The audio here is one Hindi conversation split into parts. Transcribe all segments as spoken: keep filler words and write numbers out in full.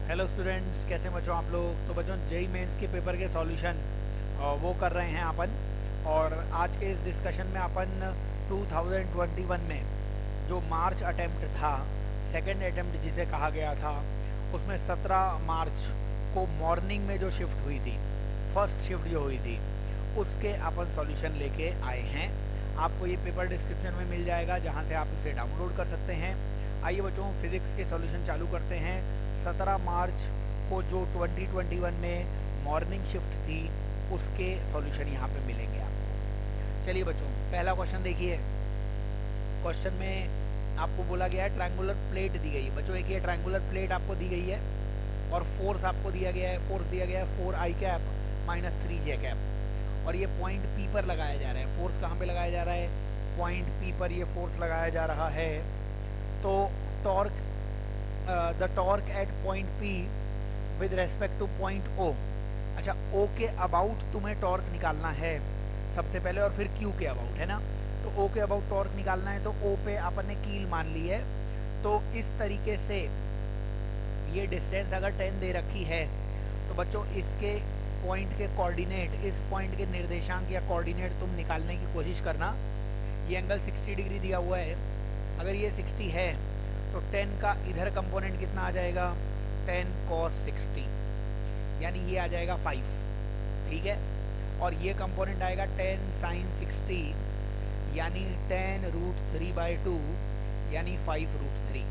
हेलो स्टूडेंट्स, कैसे बच्चों आप लोग। तो बच्चों जेई मेंस के पेपर के सॉल्यूशन वो कर रहे हैं अपन। और आज के इस डिस्कशन में अपन टू थाउजेंड ट्वेंटी वन में जो मार्च अटेम्प्ट था, सेकंड अटेम्प्ट जिसे कहा गया था, उसमें सत्रह मार्च को मॉर्निंग में जो शिफ्ट हुई थी, फर्स्ट शिफ्ट जो हुई थी, उसके अपन सॉल्यूशन लेके आए हैं। आपको ये पेपर डिस्क्रिप्शन में मिल जाएगा, जहाँ से आप इसे डाउनलोड कर सकते हैं। आइए बच्चों, फिजिक्स के सॉल्यूशन चालू करते हैं। सत्रह मार्च को जो ट्वेंटी ट्वेंटी वन में मॉर्निंग शिफ्ट थी, उसके सॉल्यूशन यहाँ पे मिलेंगे आपको। चलिए बच्चों, पहला क्वेश्चन देखिए। क्वेश्चन में आपको बोला गया है ट्रायंगुलर प्लेट दी गई है। बच्चों एक ये ट्रायंगुलर प्लेट आपको दी गई है और फोर्स आपको दिया गया है, फोर्स दिया गया है four I cap minus three J cap, और ये पॉइंट पी पर लगाया जा रहा है। फोर्स कहाँ पे लगाया जा रहा है? पॉइंट पी पर ये फोर्स लगाया जा रहा है। तो torque the torque at point P with respect to point O. अच्छा, ओ के अबाउट तुम्हें टॉर्क निकालना है सबसे पहले, और फिर क्यू के अबाउट, है ना। तो ओ के अबाउट टॉर्क निकालना है, तो ओ पे अपन ने कील मान ली है। तो इस तरीके से ये डिस्टेंस अगर टेन दे रखी है, तो बच्चों इसके पॉइंट के कोऑर्डिनेट, इस पॉइंट के निर्देशांक या कोऑर्डिनेट तुम निकालने की कोशिश करना। ये एंगल साठ डिग्री दिया हुआ है। अगर ये साठ है तो टेन का इधर कंपोनेंट कितना आ जाएगा? टेन कॉस सिक्सटी, यानी ये आ जाएगा फाइव, ठीक है। और ये कंपोनेंट आएगा टेन साइन सिक्सटी, यानी ten root three by two, यानी फाइव रूट थ्री।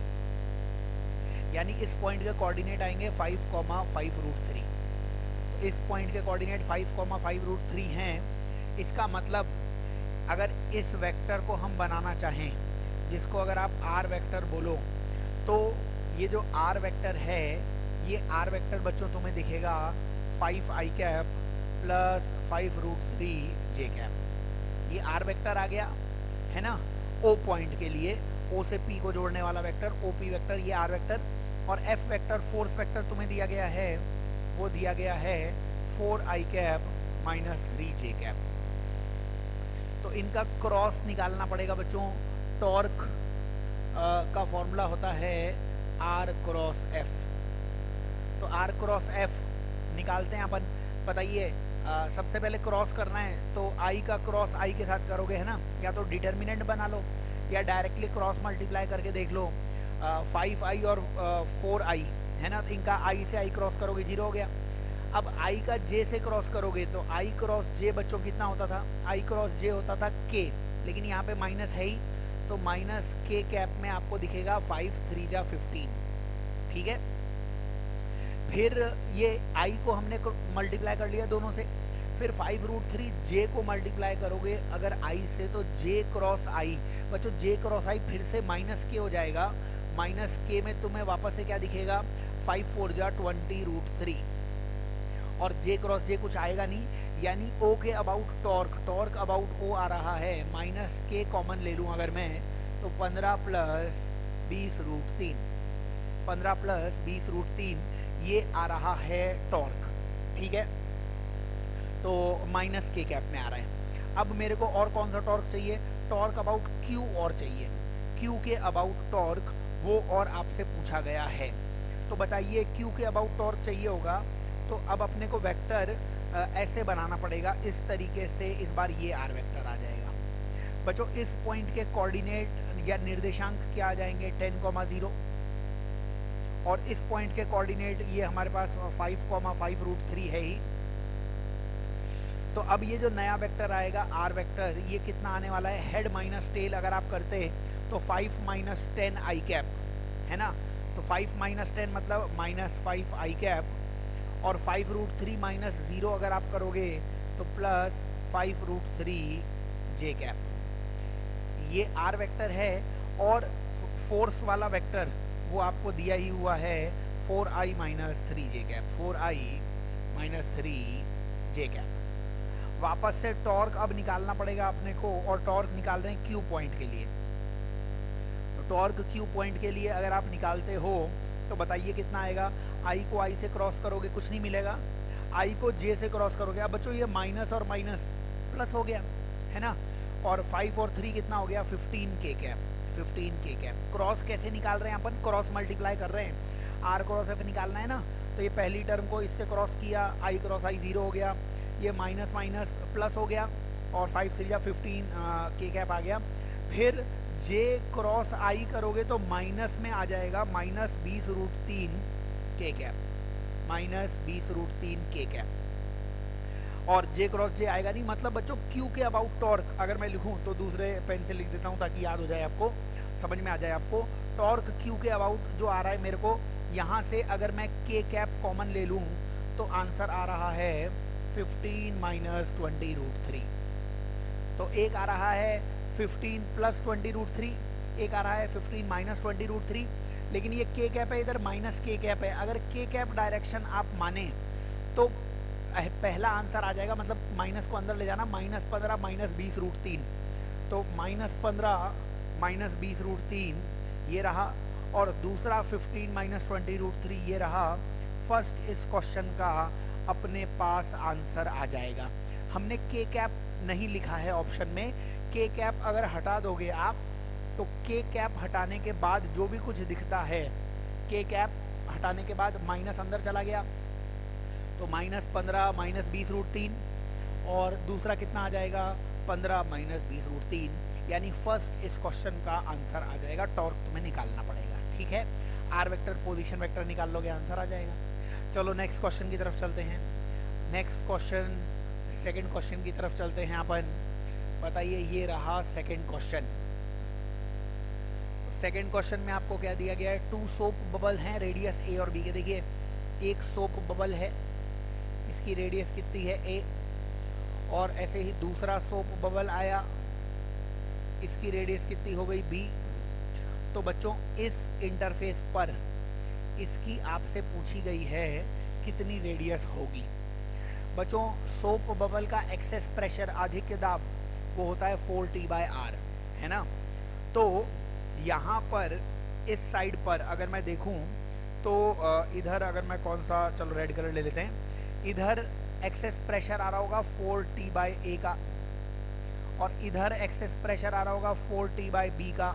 यानी इस पॉइंट के कोऑर्डिनेट आएंगे five comma five root three. तो इस पॉइंट के coordinate five comma five root three हैं। इसका मतलब अगर इस वेक्टर को हम बनाना चाहें, जिसको अगर आप आर वेक्टर बोलो, तो ये जो आर वेक्टर है, ये आर वेक्टर बच्चों तुम्हें दिखेगा five I cap plus five root three J cap. ये आर वेक्टर आ गया, है ना। ओ पॉइंट के लिए, ओ से पी को जोड़ने वाला वेक्टर, ओ पी वेक्टर, ये आर वेक्टर। और एफ वेक्टर, फोर्स वेक्टर तुम्हें दिया गया है, वो दिया गया है four I cap minus three J cap. तो इनका क्रॉस निकालना पड़ेगा बच्चों। टॉर्क का फॉर्मूला होता है आर क्रॉस एफ। तो आर क्रॉस एफ निकालते हैं अपन। बताइए, सबसे पहले क्रॉस करना है तो आई का क्रॉस आई के साथ करोगे, है ना। या तो डिटर्मिनेंट बना लो या डायरेक्टली क्रॉस मल्टीप्लाई करके देख लो। फाइव आई और फोर आई, है ना। इनका आई से आई क्रॉस करोगे, जीरो हो गया। अब आई का जे से क्रॉस करोगे तो आई क्रॉस जे बच्चों कितना होता था? आई क्रॉस जे होता था के, लेकिन यहाँ पे माइनस है ही, तो माइनस के कैप में आपको दिखेगा फाइव थ्री जा फिफ्टीन, ठीक है। फिर ये आई को हमने मल्टीप्लाई कर लिया दोनों से। फिर फाइव रूट थ्री जे को मल्टीप्लाई करोगे अगर आई से, तो जे क्रॉस आई बच्चों, जे क्रॉस आई फिर से माइनस के हो जाएगा। माइनस के में तुम्हें वापस से क्या दिखेगा? फाइव फोर जा ट्वेंटी रूट थ्री, और जे क्रॉस जे कुछ आएगा नहीं, यानी ओ के about torque, torque about O आ रहा है, माइनस के कॉमन ले लूँ अगर मैं, तो पंद्रह प्लस बीस रूट तीन, पंद्रह प्लस बीस रूट तीन, ये आ रहा है टॉर्क, ठीक है। तो माइनस के कैप में आ रहा है। अब मेरे को और कौन सा टॉर्क चाहिए? टॉर्क अबाउट क्यू और चाहिए। क्यू के अबाउट टॉर्क वो और आपसे पूछा गया है। तो बताइए, क्यू के अबाउट टॉर्क चाहिए होगा, तो अब अपने को वेक्टर ऐसे बनाना पड़ेगा, इस तरीके से। इस बार ये आर वेक्टर आ जाएगा बच्चों। इस पॉइंट के कोऑर्डिनेट या निर्देशांक क्या आ जाएंगे? टेन कॉमा जीरो, और इस पॉइंट के कोऑर्डिनेट ये हमारे पास five comma five root three है ही। तो अब ये जो नया वेक्टर आएगा आर वेक्टर, ये कितना आने वाला है? हेड माइनस टेल अगर आप करते तो five minus ten I cap, है ना। तो फाइव माइनस टेन मतलब माइनस फाइव आई कैप, और five root three minus zero अगर आप करोगे तो plus five root three J cap. ये आर वेक्टर है। और फोर्स वाला वेक्टर वो आपको दिया ही हुआ है four I minus three J cap, four I minus three J cap. वापस से टॉर्क अब निकालना पड़ेगा अपने को, और टॉर्क निकाल रहे हैं क्यू पॉइंट के लिए। तो टॉर्क क्यू पॉइंट के लिए अगर आप निकालते हो तो बताइए कितना आएगा? आई को आई से क्रॉस करोगे, कुछ नहीं मिलेगा। आई को जे से क्रॉस करोगे, अब बच्चों ये माइनस और माइनस प्लस हो गया, है ना। और फाइव और थ्री कितना हो गया? Fifteen K cap, fifteen K cap. Cross कैसे निकाल रहे हैं अपन? क्रॉस मल्टीप्लाई कर रहे हैं। आर क्रॉस एफ निकालना है ना, तो ये पहली टर्म को इससे क्रॉस किया, आई क्रॉस आई ज़ीरो हो गया, ये माइनस माइनस प्लस हो गया और फाइव थ्री या फिफ्टीन के कैप आ गया। फिर जे क्रॉस आई करोगे तो माइनस में आ जाएगा माइनस बीस रूट तीन के कैप, माइनस बीस रूट तीन के कैप। और जे क्रॉस जे आएगा नहीं, मतलब बच्चों क्यू के अबाउट टॉर्क अगर मैं लिखूं तो दूसरे पेन से लिख देता हूं ताकि याद हो जाए, आपको समझ में आ जाए। आपको टॉर्क क्यू के अबाउट जो आ रहा है मेरे को, यहाँ से अगर मैं के कैप कॉमन ले लूँ तो आंसर आ रहा है fifteen minus twenty root three. तो एक आ रहा है fifteen plus twenty root three, एक आ रहा है fifteen minus twenty root three, लेकिन ये के कैप है इधर माइनस के कैप है। अगर के कैप डायरेक्शन आप माने तो पहला आंसर आ जाएगा, मतलब माइनस को अंदर ले जाना, माइनस पंद्रह माइनस बीस रूट तीन, तो माइनस पंद्रह माइनस बीस रूट तीन ये रहा, और दूसरा fifteen minus twenty root three ये रहा। फर्स्ट इस क्वेश्चन का अपने पास आंसर आ जाएगा। हमने के कैप नहीं लिखा है ऑप्शन में, के कैप अगर हटा दोगे आप तो के कैप हटाने के बाद जो भी कुछ दिखता है, के कैप हटाने के बाद माइनस अंदर चला गया तो माइनस पंद्रह माइनस बीस रूट तीन, और दूसरा कितना आ जाएगा पंद्रह माइनस बीस रूट तीन, यानी फर्स्ट इस क्वेश्चन का आंसर आ जाएगा। टॉर्क तुम्हें निकालना पड़ेगा, ठीक है। आर वेक्टर पोजीशन वेक्टर निकाल लोगे, आंसर आ जाएगा। चलो नेक्स्ट क्वेश्चन की तरफ चलते हैं। नेक्स्ट क्वेश्चन सेकंड क्वेश्चन की तरफ चलते हैं अपन। बताइए, ये रहा सेकंड क्वेश्चन। सेकंड क्वेश्चन में आपको क्या दिया गया है, टू सोप बबल हैं रेडियस ए और बी के। देखिए एक सोप बबल है, इसकी रेडियस कितनी है ए, और ऐसे ही दूसरा सोप बबल आया, इसकी रेडियस कितनी हो गई बी। तो बच्चों इस इंटरफेस पर इसकी आपसे पूछी गई है कितनी रेडियस होगी। बच्चों सोप बबल का एक्सेस प्रेशर आधिक्य दाब वो होता है फोर टी बाय आर, है ना। तो यहाँ पर इस साइड पर अगर मैं देखूं तो इधर अगर मैं कौन सा, चलो रेड कलर ले लेते हैं, इधर एक्सेस प्रेशर आ रहा होगा फोर टी बाय ए का, और इधर एक्सेस प्रेशर आ रहा होगा फोर टी बाय बी का।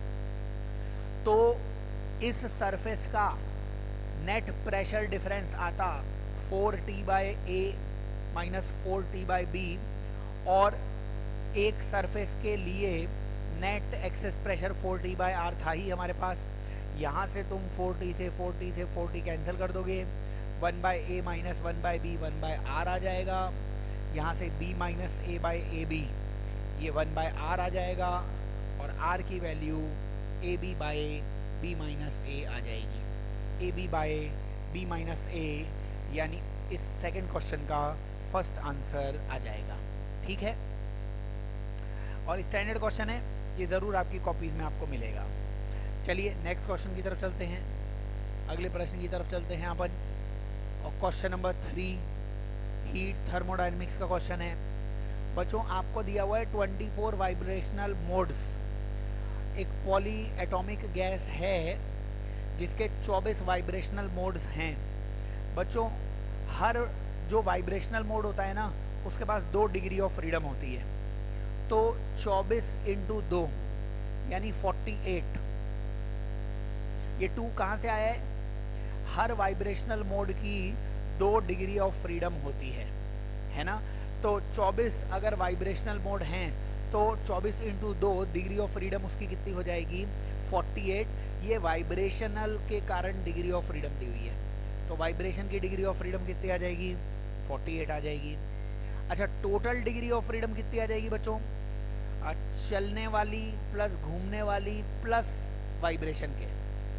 तो इस सरफेस का नेट प्रेशर डिफरेंस आता four T by A minus four T by B, और एक सरफेस के लिए net excess pressure four T by R था ही हमारे पास। यहाँ से तुम फोर टी से फोर टी से फोर टी कैंसिल कर दोगे, one by A minus one by B one by R आ जाएगा। यहाँ से b minus A by A B ये वन बाय आर आ जाएगा, और r की value A B by B minus A आ जाएगी। A B by B minus A यानी इस सेकंड क्वेश्चन का फर्स्ट आंसर आ जाएगा, ठीक है। और स्टैंडर्ड क्वेश्चन है, ये ज़रूर आपकी कॉपीज में आपको मिलेगा। चलिए नेक्स्ट क्वेश्चन की तरफ चलते हैं, अगले प्रश्न की तरफ चलते हैं अपन। और question number three heat thermodynamics का क्वेश्चन है। बच्चों आपको दिया हुआ है ट्वेंटी फोर वाइब्रेशनल मोड्स। एक पॉली एटॉमिक गैस है जिसके चौबीस वाइब्रेशनल मोड्स हैं। बच्चों हर जो वाइब्रेशनल मोड होता है ना, उसके पास दो डिग्री ऑफ फ्रीडम होती है। तो चौबीस इंटू दो यानी फोर्टी एट, ये टू कहाँ से आया है, हर वाइब्रेशनल मोड की दो डिग्री ऑफ फ्रीडम होती है, है ना। तो चौबीस अगर वाइब्रेशनल मोड हैं तो चौबीस इंटू दो डिग्री ऑफ फ्रीडम उसकी कितनी हो जाएगी, फोर्टी एट। ये वाइब्रेशनल के कारण डिग्री ऑफ फ्रीडम दी हुई है, तो वाइब्रेशन की डिग्री ऑफ फ्रीडम कितनी आ जाएगी, फोर्टी एट आ जाएगी। अच्छा टोटल डिग्री ऑफ फ्रीडम कितनी आ जाएगी बच्चों, चलने वाली प्लस घूमने वाली प्लस वाइब्रेशन के,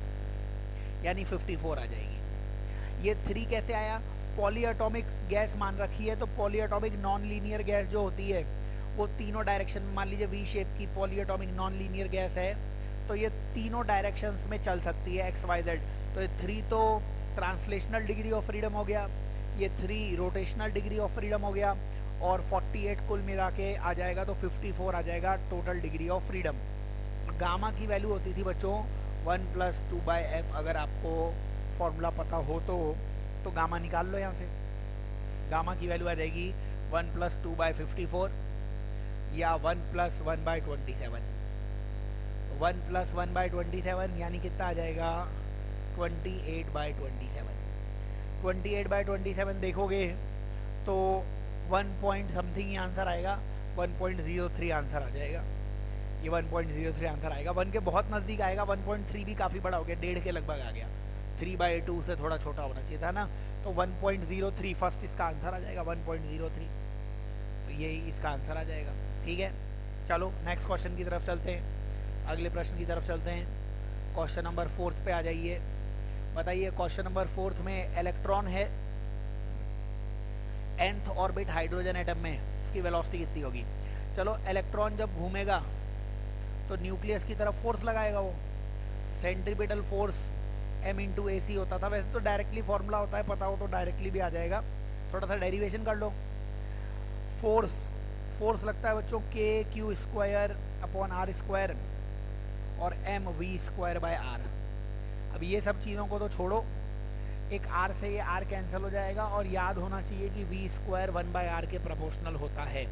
यानी फिफ्टी फोर आ जाएगी। ये थ्री कैसे आया, पॉली एटॉमिक गैस मान रखी है, तो polyatomic non linear gas जो होती है वो तीनों डायरेक्शन में, मान लीजिए वी शेप की polyatomic non linear gas है, तो ये तीनों डायरेक्शंस में चल सकती है, एक्स वाई जेड। तो ये थ्री तो ट्रांसलेशनल डिग्री ऑफ फ्रीडम हो गया, ये three rotational degree of freedom हो गया, और फोर्टी एट कुल मिला के आ जाएगा तो फिफ्टी फोर आ जाएगा total degree of freedom. Gamma की वैल्यू होती थी बच्चों one plus two by F, अगर आपको फॉर्मूला पता हो तो तो गामा निकाल लो यहाँ से। गामा की वैल्यू आ जाएगी one plus two by fifty four या one plus one by twenty seven. One plus one by twenty seven यानी कितना आ जाएगा twenty eight by twenty seven twenty eight by twenty seven देखोगे तो वन पॉइंट समथिंग ही आंसर आएगा, one point zero three answer आ जाएगा। ये one point zero three answer आएगा, वन के बहुत नज़दीक आएगा। वन पॉइंट थ्री भी काफ़ी बड़ा हो गया, डेढ़ के लगभग आ गया, थ्री बाई टू से थोड़ा छोटा होना चाहिए था ना। तो one point zero three first इसका आंसर आ जाएगा, वन पॉइंट ज़ीरो थ्री, तो यही इसका आंसर आ जाएगा। ठीक है, चलो नेक्स्ट क्वेश्चन की तरफ चलते हैं, अगले प्रश्न की तरफ चलते हैं। क्वेश्चन नंबर फोर्थ पे आ जाइए। बताइए क्वेश्चन नंबर फोर्थ में इलेक्ट्रॉन है nth ऑर्बिट हाइड्रोजन एटम में, इसकी वेलोसिटी कितनी होगी। चलो इलेक्ट्रॉन जब घूमेगा तो न्यूक्लियस की तरफ फोर्स लगाएगा, वो centripetal force m into A C होता था। वैसे तो डायरेक्टली फॉर्मूला होता है, पता हो तो डायरेक्टली भी आ जाएगा, थोड़ा सा डेरिवेशन कर लो। फोर्स फोर्स लगता है बच्चों के Q square upon R square और M V square by R. अब ये सब चीज़ों को तो छोड़ो, एक आर से ये आर कैंसिल हो जाएगा, और याद होना चाहिए कि V square one by R के प्रोपोर्शनल होता है।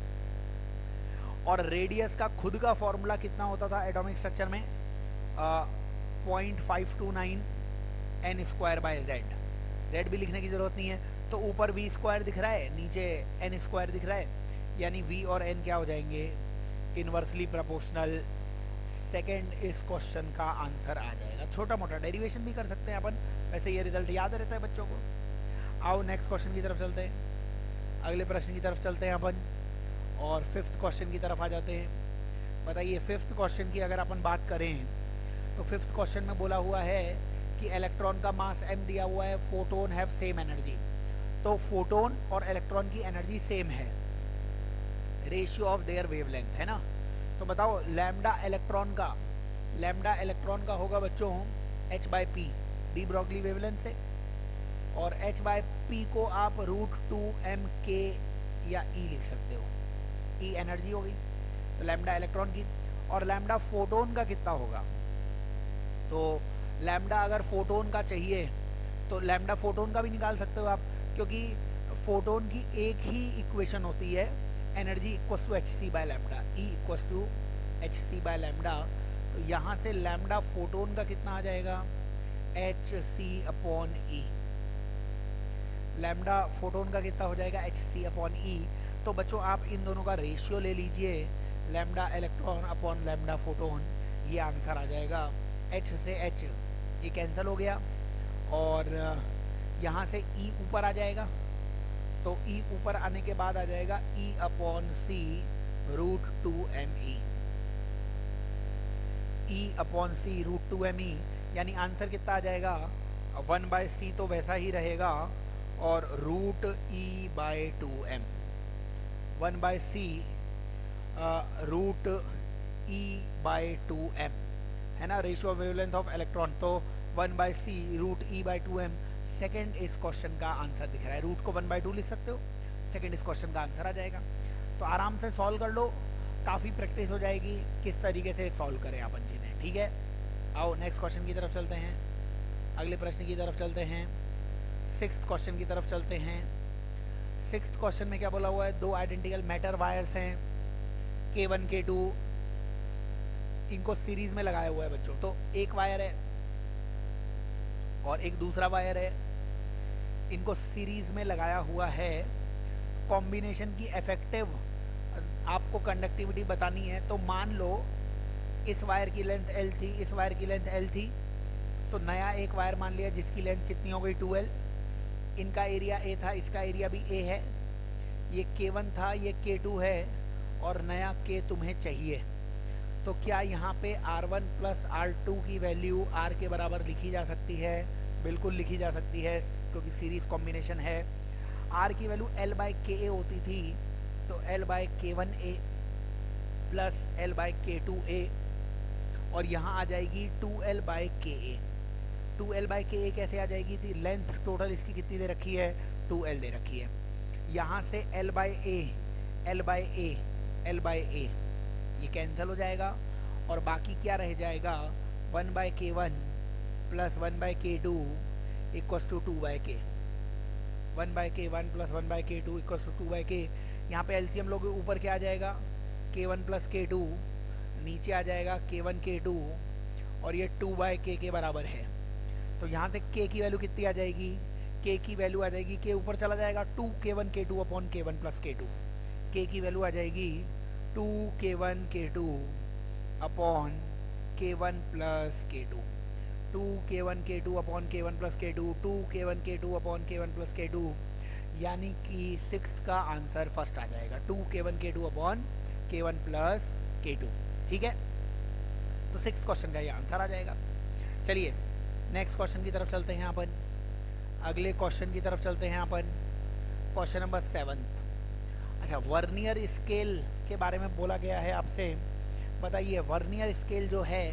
और रेडियस का खुद का फॉर्मूला कितना होता था एटॉमिक स्ट्रक्चर में, point five two nine N square by Z. Z भी लिखने की जरूरत नहीं है, तो ऊपर वी स्क्वायर दिख रहा है, नीचे एन स्क्वायर दिख रहा है, यानी वी और एन क्या हो जाएंगे, इनवर्सली प्रोपोर्शनल। सेकेंड इस क्वेश्चन का आंसर आ जाएगा। छोटा मोटा डेरिवेशन भी कर सकते हैं अपन, वैसे ये रिजल्ट याद रहता है बच्चों को। आओ नेक्स्ट क्वेश्चन की तरफ चलते हैं, अगले प्रश्न की तरफ चलते हैं अपन, और फिफ्थ क्वेश्चन की तरफ आ जाते हैं। बताइए फिफ्थ क्वेश्चन की अगर अपन बात करें तो फिफ्थ क्वेश्चन में बोला हुआ है कि इलेक्ट्रॉन का मास m दिया हुआ है, फोटोन हैव सेम एनर्जी। तो फोटोन और इलेक्ट्रॉन की एनर्जी सेम है, रेशियो ऑफ देयर वेवलेंथ है ना। तो बताओ लैम्डा इलेक्ट्रॉन का लैम्डा इलेक्ट्रॉन का होगा बच्चों h by P, de Broglie wavelength से, और h बाई पी को आप रूट टू एम के या e लिख सकते हो, e एनर्जी होगी तो लैम्डा इलेक्ट्रॉन की। और लैम्डा फोटोन का कितना होगा, तो लैम्डा अगर फोटोन का चाहिए तो लैम्डा फोटोन का भी निकाल सकते हो आप, क्योंकि फोटोन की एक ही इक्वेशन होती है, energy equals to H C by lambda, E equals to H C by lambda. तो यहाँ से लैम्डा फोटोन का कितना आ जाएगा, H C upon E. Lambda photon का कितना हो जाएगा, एच सी अपॉन ई। तो बच्चों आप इन दोनों का रेशियो ले लीजिए, lambda electron upon lambda photon, ये आंसर आ जाएगा। H से H ये कैंसिल हो गया, और यहाँ से E ऊपर आ जाएगा, तो E ऊपर आने के बाद आ जाएगा E upon C root two M E, E upon C root two M E, यानी आंसर कितना आ जाएगा, वन बाय सी तो वैसा ही रहेगा, और root E by two M, one by C root E by two M है ना, ratio of wavelength of electron. तो one by C root E by two M, second इस क्वेश्चन का आंसर दिख रहा है। रूट को वन बाई टू लिख सकते हो, सेकेंड इस क्वेश्चन का आंसर आ जाएगा। तो आराम से सॉल्व कर लो, काफ़ी प्रैक्टिस हो जाएगी किस तरीके से सॉल्व करें अपन चीज़ें। ठीक है, आओ नेक्स्ट क्वेश्चन की तरफ चलते हैं, अगले प्रश्न की तरफ चलते हैं, सिक्स्थ क्वेश्चन की तरफ चलते हैं। सिक्स्थ क्वेश्चन में क्या बोला हुआ है, दो आइडेंटिकल मैटर वायर्स हैं, के वन के टू, इनको सीरीज में लगाया हुआ है बच्चों। तो एक वायर है और एक दूसरा वायर है, इनको सीरीज में लगाया हुआ है। कॉम्बिनेशन की इफेक्टिव आपको कंडक्टिविटी बतानी है, तो मान लो इस वायर की लेंथ L थी, इस वायर की लेंथ L थी, तो नया एक वायर मान लिया जिसकी लेंथ कितनी हो गई, टू एल। इनका एरिया A था, इसका एरिया भी A है, ये के वन था, ये के टू है, और नया K तुम्हें चाहिए। तो क्या यहाँ पे R one plus are two की वैल्यू R के बराबर लिखी जा सकती है? बिल्कुल लिखी जा सकती है, क्योंकि सीरीज कॉम्बिनेशन है। R की value L by K A होती थी, तो L by K one A plus L by K two A, और यहाँ आ जाएगी to L by K A. To L by K ए कैसे आ जाएगी थी, लेंथ टोटल इसकी कितनी दे रखी है, टू एल दे रखी है। यहाँ से L by A, L by A, L by A ये कैंसिल हो जाएगा, और बाकी क्या रह जाएगा, one by K one plus one by K two equals to two by K, one by K one plus one by K two equals to two by K. यहाँ पे एलसीएम लोग ऊपर क्या आ जाएगा, के वन प्लस के टू, नीचे आ जाएगा के वन के टू, और ये टू बाई के के बराबर है। तो यहाँ से k की वैल्यू कितनी आ जाएगी, k की वैल्यू आ जाएगी, k ऊपर चला जाएगा to K one K two upon K one plus K two, k की वैल्यू आ जाएगी two K one K two upon K one plus K two, two K one K two upon K one plus K two, two K one K two upon K one plus K two, यानी कि सिक्स का आंसर फर्स्ट आ जाएगा, to K one K two upon K one plus K two. ठीक है, तो सिक्स क्वेश्चन का ये आंसर आ जाएगा। चलिए नेक्स्ट क्वेश्चन की तरफ चलते हैं अपन, अगले क्वेश्चन की तरफ चलते हैं अपन, क्वेश्चन नंबर सेवन्थ। अच्छा, वर्नियर स्केल के बारे में बोला गया है आपसे, बताइए वर्नियर स्केल जो है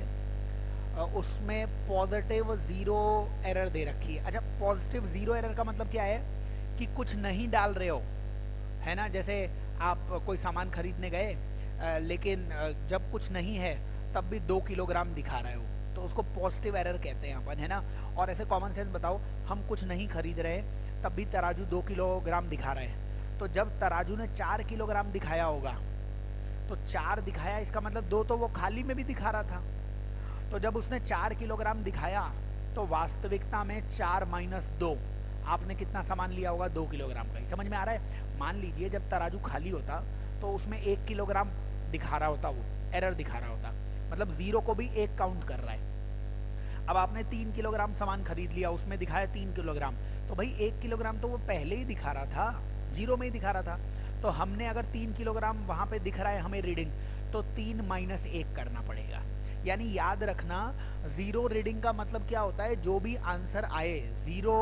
उसमें पॉजिटिव ज़ीरो एरर दे रखी है। अच्छा, पॉजिटिव ज़ीरो एरर का मतलब क्या है कि कुछ नहीं डाल रहे हो, है ना, जैसे आप कोई सामान खरीदने गए लेकिन जब कुछ नहीं है तब भी दो किलोग्राम दिखा रहे हो, तो उसको पॉजिटिव एरर कहते हैं अपन, है ना। और ऐसे कॉमन सेंस बताओ, हम कुछ नहीं खरीद रहे तब भी तराजू दो किलोग्राम दिखा रहे हैं, तो जब तराजू ने चार किलोग्राम दिखाया होगा तो चार दिखाया, इसका मतलब दो तो वो खाली में भी दिखा रहा था, तो जब उसने चार किलोग्राम दिखाया तो वास्तविकता में चार माइनस दो, आपने कितना सामान लिया होगा, दो किलोग्राम का ही। समझ में आ रहा है। मान लीजिए जब तराजू खाली होता तो उसमें एक किलोग्राम दिखा रहा होता, वो एरर दिखा रहा होता, मतलब जीरो को भी एक काउंट कर रहा है। अब आपने तीन किलोग्राम सामान खरीद लिया, उसमें दिखाया तीन किलोग्राम, तो भाई एक किलोग्राम तो वो पहले ही दिखा रहा था, जीरो में ही दिखा रहा था, तो हमने अगर तीन किलोग्राम वहाँ पे दिख रहा है हमें रीडिंग, तो तीन माइनस एक करना पड़ेगा। यानी याद रखना, जीरो रीडिंग का मतलब क्या होता है, जो भी आंसर आए, जीरो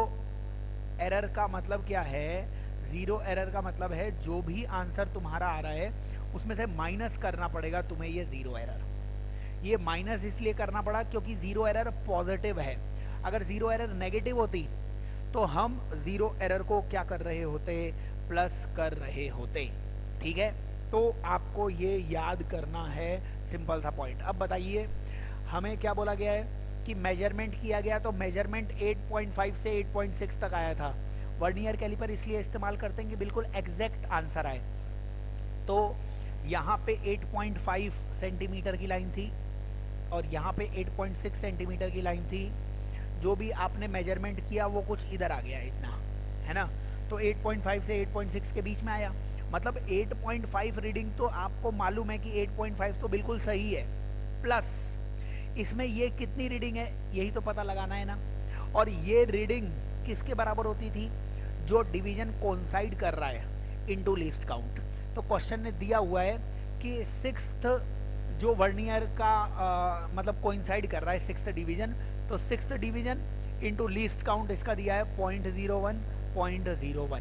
एरर का मतलब क्या है, जीरो एरर का मतलब है जो भी आंसर तुम्हारा आ रहा है उसमें से माइनस करना पड़ेगा तुम्हें ये जीरो एरर। ये माइनस इसलिए करना पड़ा क्योंकि जीरो एरर पॉजिटिव है, अगर जीरो एरर नेगेटिव होती तो हम जीरो एरर को क्या कर रहे होते, प्लस कर रहे होते। ठीक है, तो आपको ये याद करना है, सिंपल सा पॉइंट। अब बताइए हमें क्या बोला गया है कि मेजरमेंट किया गया, तो मेजरमेंट एट पॉइंट फाइव से एट पॉइंट सिक्स तक आया था। वर्नियर कैलिपर इसलिए इस्तेमाल करते हैं कि बिल्कुल एग्जैक्ट आंसर आए, तो यहाँ पे एट पॉइंट फाइव सेंटीमीटर की लाइन थी और यहाँ पे एट पॉइंट सिक्स सेंटीमीटर की लाइन थी, जो भी आपने मेजरमेंट किया वो कुछ इधर आ गया इतना, है ना, तो एट पॉइंट फाइव से एट पॉइंट सिक्स के बीच में आया, मतलब एट पॉइंट फाइव रीडिंग तो आपको मालूम है कि एट पॉइंट फाइव तो बिल्कुल सही है, प्लस इसमें ये कितनी रीडिंग है यही तो पता लगाना है ना, और ये रीडिंग किसके बराबर होती थी, जो डिवीजन कोइंसाइड कर रहा है इनटू लीस्ट काउंट। तो क्वेश्चन ने दिया हुआ है कि सिक्स्थ जो वर्नियर का आ, मतलब कोइंसाइड कर रहा है सिक्स्थ डिवीजन, तो sixth division into least count इसका दिया है point zero one point zero one,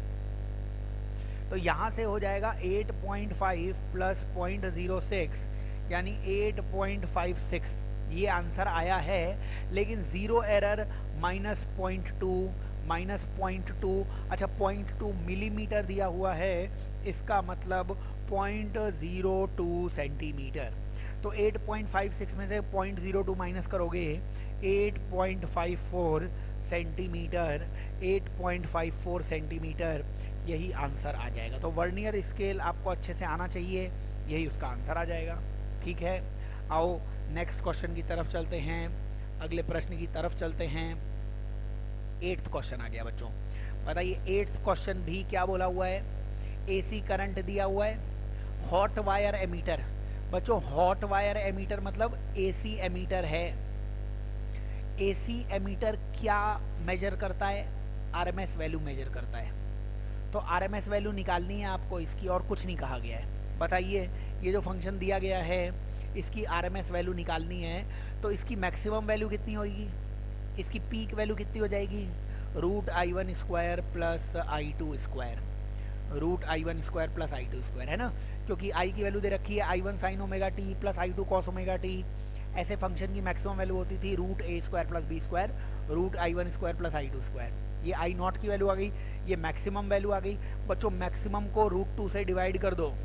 तो यहाँ से हो जाएगा eight point five plus point zero six यानी एट पॉइंट फाइव सिक्स, ये आंसर आया है। लेकिन zero error minus point two minus point two, अच्छा पॉइंट टू मिलीमीटर दिया हुआ है, इसका मतलब पॉइंट ज़ीरो टू सेंटीमीटर, तो एट पॉइंट फाइव सिक्स में से पॉइंट ज़ीरो टू माइनस करोगे eight point five four centimetre, eight point five four centimetre, यही आंसर आ जाएगा। तो वर्नियर स्केल आपको अच्छे से आना चाहिए, यही उसका आंसर आ जाएगा। ठीक है, आओ नेक्स्ट क्वेश्चन की तरफ चलते हैं, अगले प्रश्न की तरफ चलते हैं। एट्थ क्वेश्चन आ गया बच्चों, बताइए एट्थ क्वेश्चन भी क्या बोला हुआ है, एसी करंट दिया हुआ है, हॉट वायर एमीटर। बच्चों हॉट वायर एमीटर मतलब एसी एमीटर है। एसी एमीटर क्या मेजर करता है, आरएमएस वैल्यू मेजर करता है, तो आरएमएस वैल्यू निकालनी है आपको इसकी, और कुछ नहीं कहा गया है। बताइए ये जो फंक्शन दिया गया है इसकी आरएमएस वैल्यू निकालनी है, तो इसकी मैक्सिमम वैल्यू कितनी होगी, इसकी पीक वैल्यू कितनी हो जाएगी, root I one square plus I two square, root I one square plus I two square, है ना, क्योंकि आई की वैल्यू दे रखी है I one sine omega T plus I two cos omega T. ऐसे फंक्शन की मैक्सिमम वैल्यू होती थी root A square plus B square root I one square plus I two square. ये आई नॉट की वैल्यू आ गई, ये मैक्सिमम वैल्यू आ गई। बच्चों मैक्सिमम को रूट टू से डिवाइड कर दो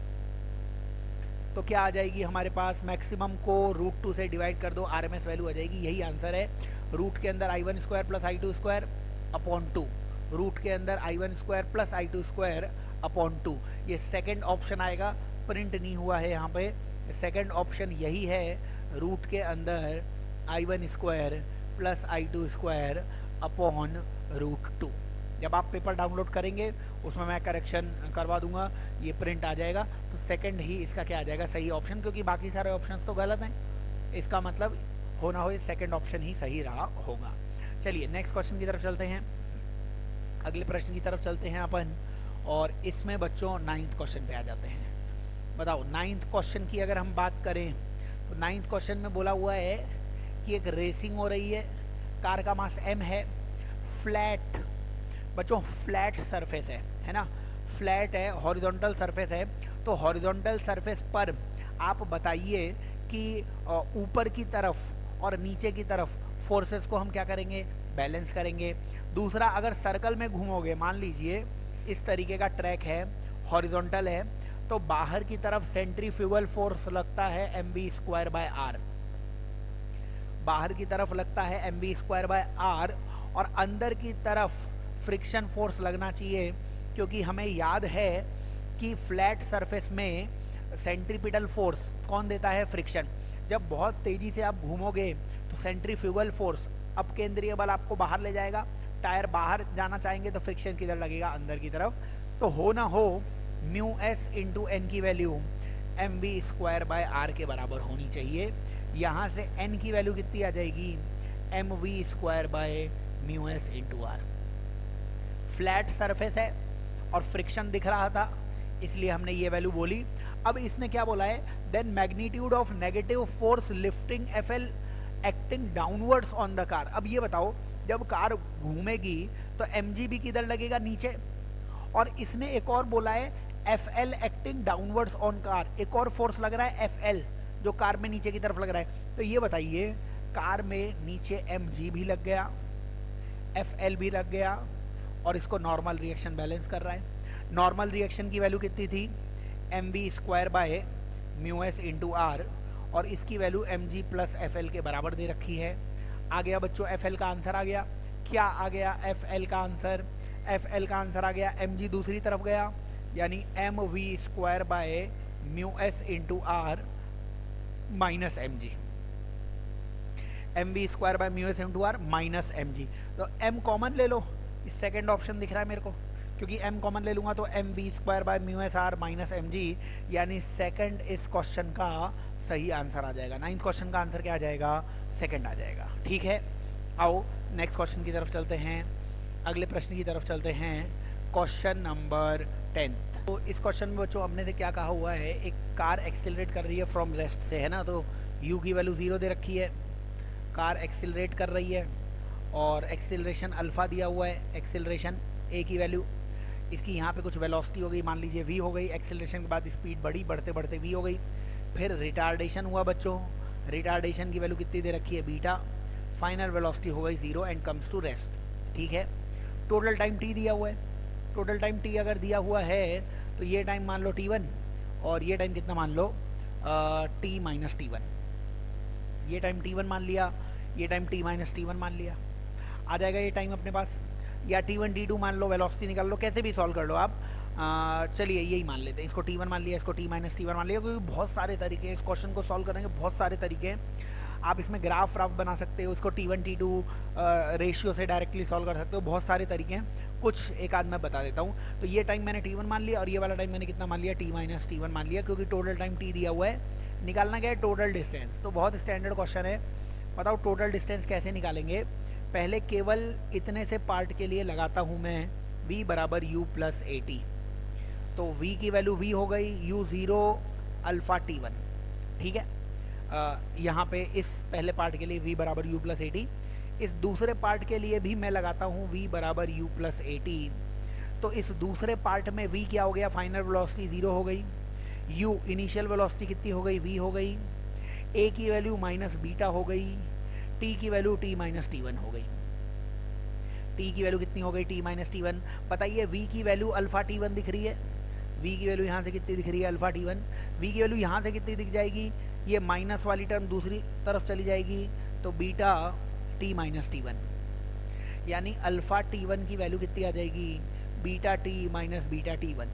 तो क्या आ जाएगी हमारे पास, मैक्सिमम को रूट टू से डिवाइड कर दो, आरएमएस वैल्यू आ जाएगी। यही आंसर है, रूट के अंदर I one square plus I two square upon two, root के अंदर I one square plus I two square upon two. ये सेकंड ऑप्शन आएगा, प्रिंट नहीं हुआ है यहाँ पे, सेकंड ऑप्शन यही है, रूट के अंदर I one square plus I two square upon root two. जब आप पेपर डाउनलोड करेंगे उसमें मैं करेक्शन करवा दूंगा, ये प्रिंट आ जाएगा, तो सेकंड ही इसका क्या आ जाएगा, सही ऑप्शन, क्योंकि बाकी सारे ऑप्शंस तो गलत हैं। इसका मतलब होना हो सेकंड ऑप्शन ही सही रहा होगा। चलिए नेक्स्ट क्वेश्चन की तरफ चलते हैं, अगले प्रश्न की तरफ चलते हैं अपन, और इसमें बच्चों नाइन्थ क्वेश्चन पे आ जाते हैं। बताओ नाइन्थ क्वेश्चन की अगर हम बात करें तो नाइन्थ क्वेश्चन में बोला हुआ है कि एक रेसिंग हो रही है, कार का मास एम है, फ्लैट बच्चों फ्लैट सरफेस है है ना, फ्लैट है, हॉरिजॉन्टल सरफेस है। तो हॉरिजॉन्टल सरफेस पर आप बताइए कि ऊपर की तरफ और नीचे की तरफ फोर्सेस को हम क्या करेंगे, बैलेंस करेंगे। दूसरा, अगर सर्कल में घूमोगे, मान लीजिए इस तरीके का ट्रैक है, हॉरिजॉन्टल है, तो बाहर की तरफ सेंट्रीफ्यूगल फोर्स लगता है M V square by R, बाहर की तरफ लगता है M V square by R, और अंदर की तरफ फ्रिक्शन फोर्स लगना चाहिए, क्योंकि हमें याद है कि फ्लैट सरफेस में सेंट्रीपिटल फोर्स कौन देता है, फ्रिक्शन। जब बहुत तेजी से आप घूमोगे तो सेंट्रीफ्यूगल फोर्स, अब केंद्रीय बल आपको बाहर ले जाएगा, टायर बाहर जाना चाहेंगे तो फ्रिक्शन किधर लगेगा, अंदर की तरफ। तो हो ना हो म्यू एस इंटू एन की value M V square by R के बराबर होनी चाहिए। यहाँ से एन की वैल्यू कितनी आ जाएगी, M V square by mu S into R. Flat surface है और फ्रिक्शन दिख रहा था, इसलिए हमने ये वैल्यू बोली। अब इसने क्या बोला है, then magnitude of negative force lifting F L acting downwards on the car. अब ये बताओ, जब कार घूमेगी तो एम जी भी किधर लगेगा, नीचे, और इसने एक और बोला है F L acting downwards on car, एक और फोर्स लग रहा है एफ एल, जो कार में नीचे की तरफ लग रहा है। तो ये बताइए, कार में नीचे एम जी भी लग गया, एफ एल भी लग गया, और इसको नॉर्मल रिएक्शन बैलेंस कर रहा है। नॉर्मल रिएक्शन की वैल्यू कितनी थी, M V square by mu S into R, और इसकी value M G plus F L के बराबर दे रखी है। आ गया बच्चों एफ एल का आंसर आ गया, क्या आ गया एफ एल का आंसर, एफ एल का आंसर आ गया एम जी दूसरी तरफ गया, यानी M V square by mu S into R minus M G, M V square by mu S into R minus M G. तो एम कॉमन ले लो, इस सेकेंड ऑप्शन दिख रहा है मेरे को, क्योंकि m कॉमन ले लूंगा तो M V square by mu S R minus M G, यानी सेकंड इस क्वेश्चन का सही आंसर आ जाएगा। नाइन्थ क्वेश्चन का आंसर क्या आ जाएगा, सेकंड आ जाएगा। ठीक है, आओ नेक्स्ट क्वेश्चन की तरफ चलते हैं, अगले प्रश्न की तरफ चलते हैं, क्वेश्चन नंबर टेंथ। तो इस क्वेश्चन में बच्चों हमने से क्या कहा हुआ है, एक कार एक्सिलरेट कर रही है फ्रॉम रेस्ट से, है ना, तो u की वैल्यू ज़ीरो दे रखी है, कार एक्सिलरेट कर रही है और एक्सिलरेशन अल्फा दिया हुआ है, एक्सिलरेशन a की वैल्यू, इसकी यहाँ पे कुछ वेलोसिटी हो गई, मान लीजिए v हो गई, एक्सिलरेशन के बाद स्पीड बढ़ी, बढ़ते बढ़ते v हो गई, फिर रिटार्डेशन हुआ बच्चों, रिटार्डेशन की वैल्यू कितनी दे रखी है, बीटा, फाइनल वेलोसिटी हो गई zero and comes to rest. ठीक है, टोटल टाइम t दिया हुआ है, टोटल टाइम t अगर दिया हुआ है तो ये टाइम मान लो टी वन, और ये टाइम कितना मान लो t माइनस टी वन, ये टाइम टी वन मान लिया, ये time t minus T one मान लिया, आ जाएगा ये टाइम अपने पास, या टी वन टी टू मान लो, वेलोसिटी निकाल लो, कैसे भी सॉल्व कर लो आप। चलिए यही मान लेते हैं, इसको टी वन मान लिया, इसको t माइनस टी वन मान लिया, क्योंकि बहुत सारे तरीके हैं इस क्वेश्चन को सॉल्व करने के, बहुत सारे तरीके हैं। आप इसमें ग्राफ व्राफ बना सकते हो, इसको T one T two ratio से डायरेक्टली सॉल्व कर सकते हो, बहुत सारे तरीके हैं, कुछ एक आध मैं बता देता हूँ। तो ये टाइम मैंने टी वन मान लिया और ये वाला टाइम मैंने कितना मान लिया, t माइनस टी वन मान लिया, क्योंकि टोटल टाइम t दिया हुआ है, निकालना क्या है, टोटल डिस्टेंस। तो बहुत स्टैंडर्ड क्वेश्चन है, बताओ टोटल डिस्टेंस कैसे निकालेंगे। पहले केवल इतने से पार्ट के लिए लगाता हूँ मैं v बराबर u प्लस ए टी, तो v की वैल्यू v हो गई u zero alpha T one. ठीक है, यहाँ पे इस पहले पार्ट के लिए v बराबर u प्लस ए टी, इस दूसरे पार्ट के लिए भी मैं लगाता हूँ v बराबर u प्लस ए टी। तो इस दूसरे पार्ट में v क्या हो गया, फाइनल वेलोसिटी ज़ीरो हो गई, u इनिशियल वेलोसिटी कितनी हो गई, v हो गई, a की वैल्यू माइनस बीटा हो गई, t की value t minus T one हो गई, t की वैल्यू कितनी हो गई, t माइनस टी वन। बताइए v की वैल्यू अल्फा टी वन दिख रही है, v की वैल्यू यहाँ से कितनी दिख रही है, अल्फा टी वन, v की वैल्यू यहाँ से कितनी दिख जाएगी, ये माइनस वाली टर्म दूसरी तरफ चली जाएगी, तो beta t minus T one, यानी अल्फा टी वन की वैल्यू कितनी आ जाएगी, beta t minus beta t one.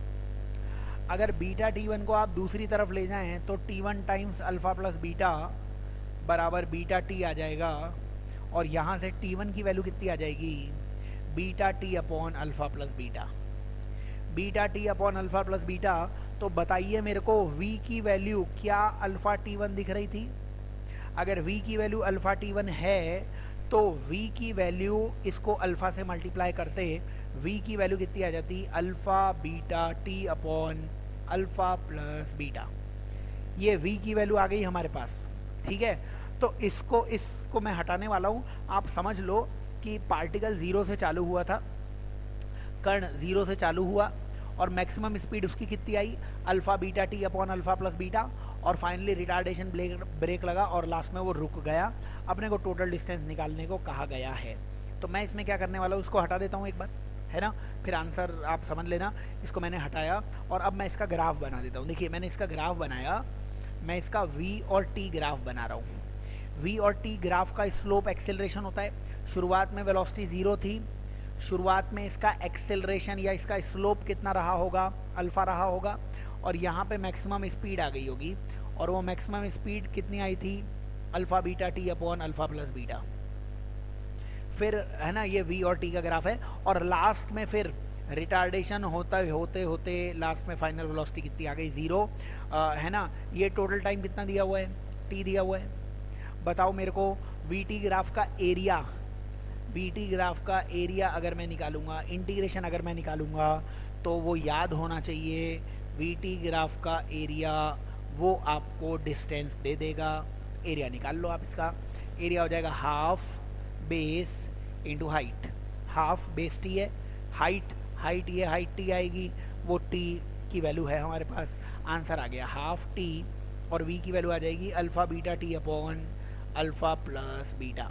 अगर बीटा टी वन को आप दूसरी तरफ ले जाएं तो t one times alpha plus beta बराबर बीटा टी आ जाएगा, और यहाँ से टी वन की वैल्यू कितनी आ जाएगी, beta t upon alpha plus beta, beta t upon alpha plus beta. तो बताइए मेरे को v की वैल्यू क्या अल्फा टी वन दिख रही थी? अगर v की वैल्यू अल्फा टी वन है तो v की वैल्यू इसको अल्फा से मल्टीप्लाई करते v की वैल्यू कितनी आ जाती, alpha beta t upon alpha plus beta. ये v की वैल्यू आ गई हमारे पास, ठीक है। तो इसको इसको मैं हटाने वाला हूँ। आप समझ लो कि पार्टिकल जीरो से चालू हुआ था, कण जीरो से चालू हुआ और मैक्सिमम स्पीड उसकी कितनी आई, alpha beta t upon alpha plus beta, और फाइनली रिटार्डेशन ब्रेक ब्रेक लगा और लास्ट में वो रुक गया। अपने को टोटल डिस्टेंस निकालने को कहा गया है। तो मैं इसमें क्या करने वाला हूँ, उसको हटा देता हूँ एक बार, है ना, फिर आंसर आप समझ लेना। इसको मैंने हटाया और अब मैं इसका ग्राफ बना देता हूँ। देखिए मैंने इसका ग्राफ बनाया, मैं इसका v और t ग्राफ बना रहा हूँ। v और t ग्राफ का स्लोप एक्सेलरेशन होता है। शुरुआत में वेलोसिटी ज़ीरो थी, शुरुआत में इसका एक्सेलरेशन या इसका स्लोप कितना रहा होगा, अल्फा रहा होगा, और यहाँ पे मैक्सिमम स्पीड आ गई होगी, और वो मैक्सिमम स्पीड कितनी आई थी, alpha beta t upon alpha plus beta. फिर है ना, ये v और t का ग्राफ है, और लास्ट में फिर रिटार्डेशन होता होते होते लास्ट में फाइनल वेलोसिटी कितनी आ गई, ज़ीरो, है ना। ये टोटल टाइम कितना दिया हुआ है, t दिया हुआ है। बताओ मेरे को वी टी ग्राफ का एरिया, वी टी ग्राफ का एरिया अगर मैं निकालूंगा, इंटीग्रेशन अगर मैं निकालूंगा, तो वो याद होना चाहिए, वी टी ग्राफ का एरिया वो आपको डिस्टेंस दे देगा। एरिया निकाल लो आप, इसका एरिया हो जाएगा half base into height. Half base t है, हाइट हाइट ये हाइट टी आएगी, वो टी की वैल्यू है हमारे पास, आंसर आ गया हाफ टी, और v की वैल्यू आ जाएगी alpha beta t upon alpha plus beta.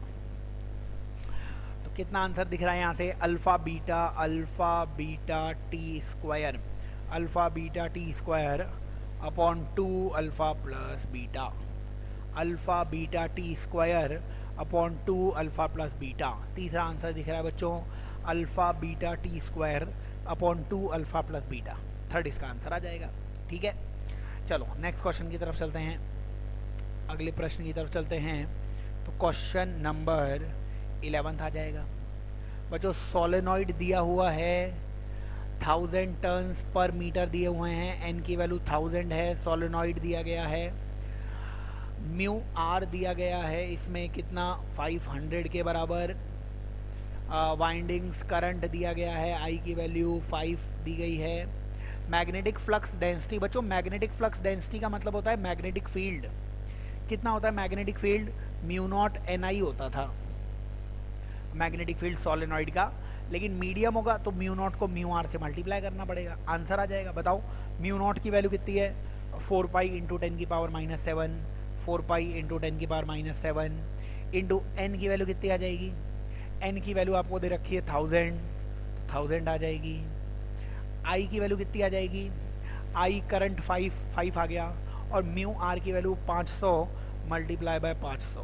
तो कितना आंसर दिख रहा है यहाँ से, alpha beta alpha beta t square, alpha beta t square upon two alpha plus beta, alpha beta t square upon two alpha plus beta. तीसरा आंसर दिख रहा है बच्चों, alpha beta t square upon two alpha plus beta. Third इसका आंसर आ जाएगा, ठीक है। चलो नेक्स्ट क्वेश्चन की तरफ चलते हैं, अगले प्रश्न की तरफ चलते हैं। तो क्वेश्चन नंबर इलेवेंथ आ जाएगा बच्चों। सोलेनॉइड दिया हुआ है, थाउजेंड टर्न्स पर मीटर दिए हुए हैं, एन की वैल्यू थाउजेंड है, सोलेनॉइड दिया गया है, म्यू आर दिया गया है, इसमें कितना फाइव हंड्रेड के बराबर, वाइंडिंग्स करंट दिया गया है, आई की वैल्यू फाइव दी गई है। मैग्नेटिक फ्लक्स डेंसिटी बच्चों, मैग्नेटिक फ्लक्स डेंसिटी का मतलब होता है मैग्नेटिक फील्ड। कितना होता है magnetic field, mu naught n I होता था मैग्नेटिक फील्ड सोलेनॉइड का, लेकिन मीडियम होगा तो म्यू नॉट को म्यू आर से मल्टीप्लाई करना पड़ेगा, आंसर आ जाएगा। बताओ म्यू नॉट की वैल्यू कितनी है, फोर पाई इंटू टेन की power minus seven, four pi into ten की power minus seven into N की वैल्यू कितनी आ जाएगी, एन की वैल्यू आपको दे रखी है थाउजेंड, तो थाउजेंड आ जाएगी। आई की वैल्यू कितनी आ जाएगी, आई करंट फाइव फाइव आ गया, और म्यू आर की वैल्यू पाँच सौ मल्टीप्लाई बाय पाँच सौ।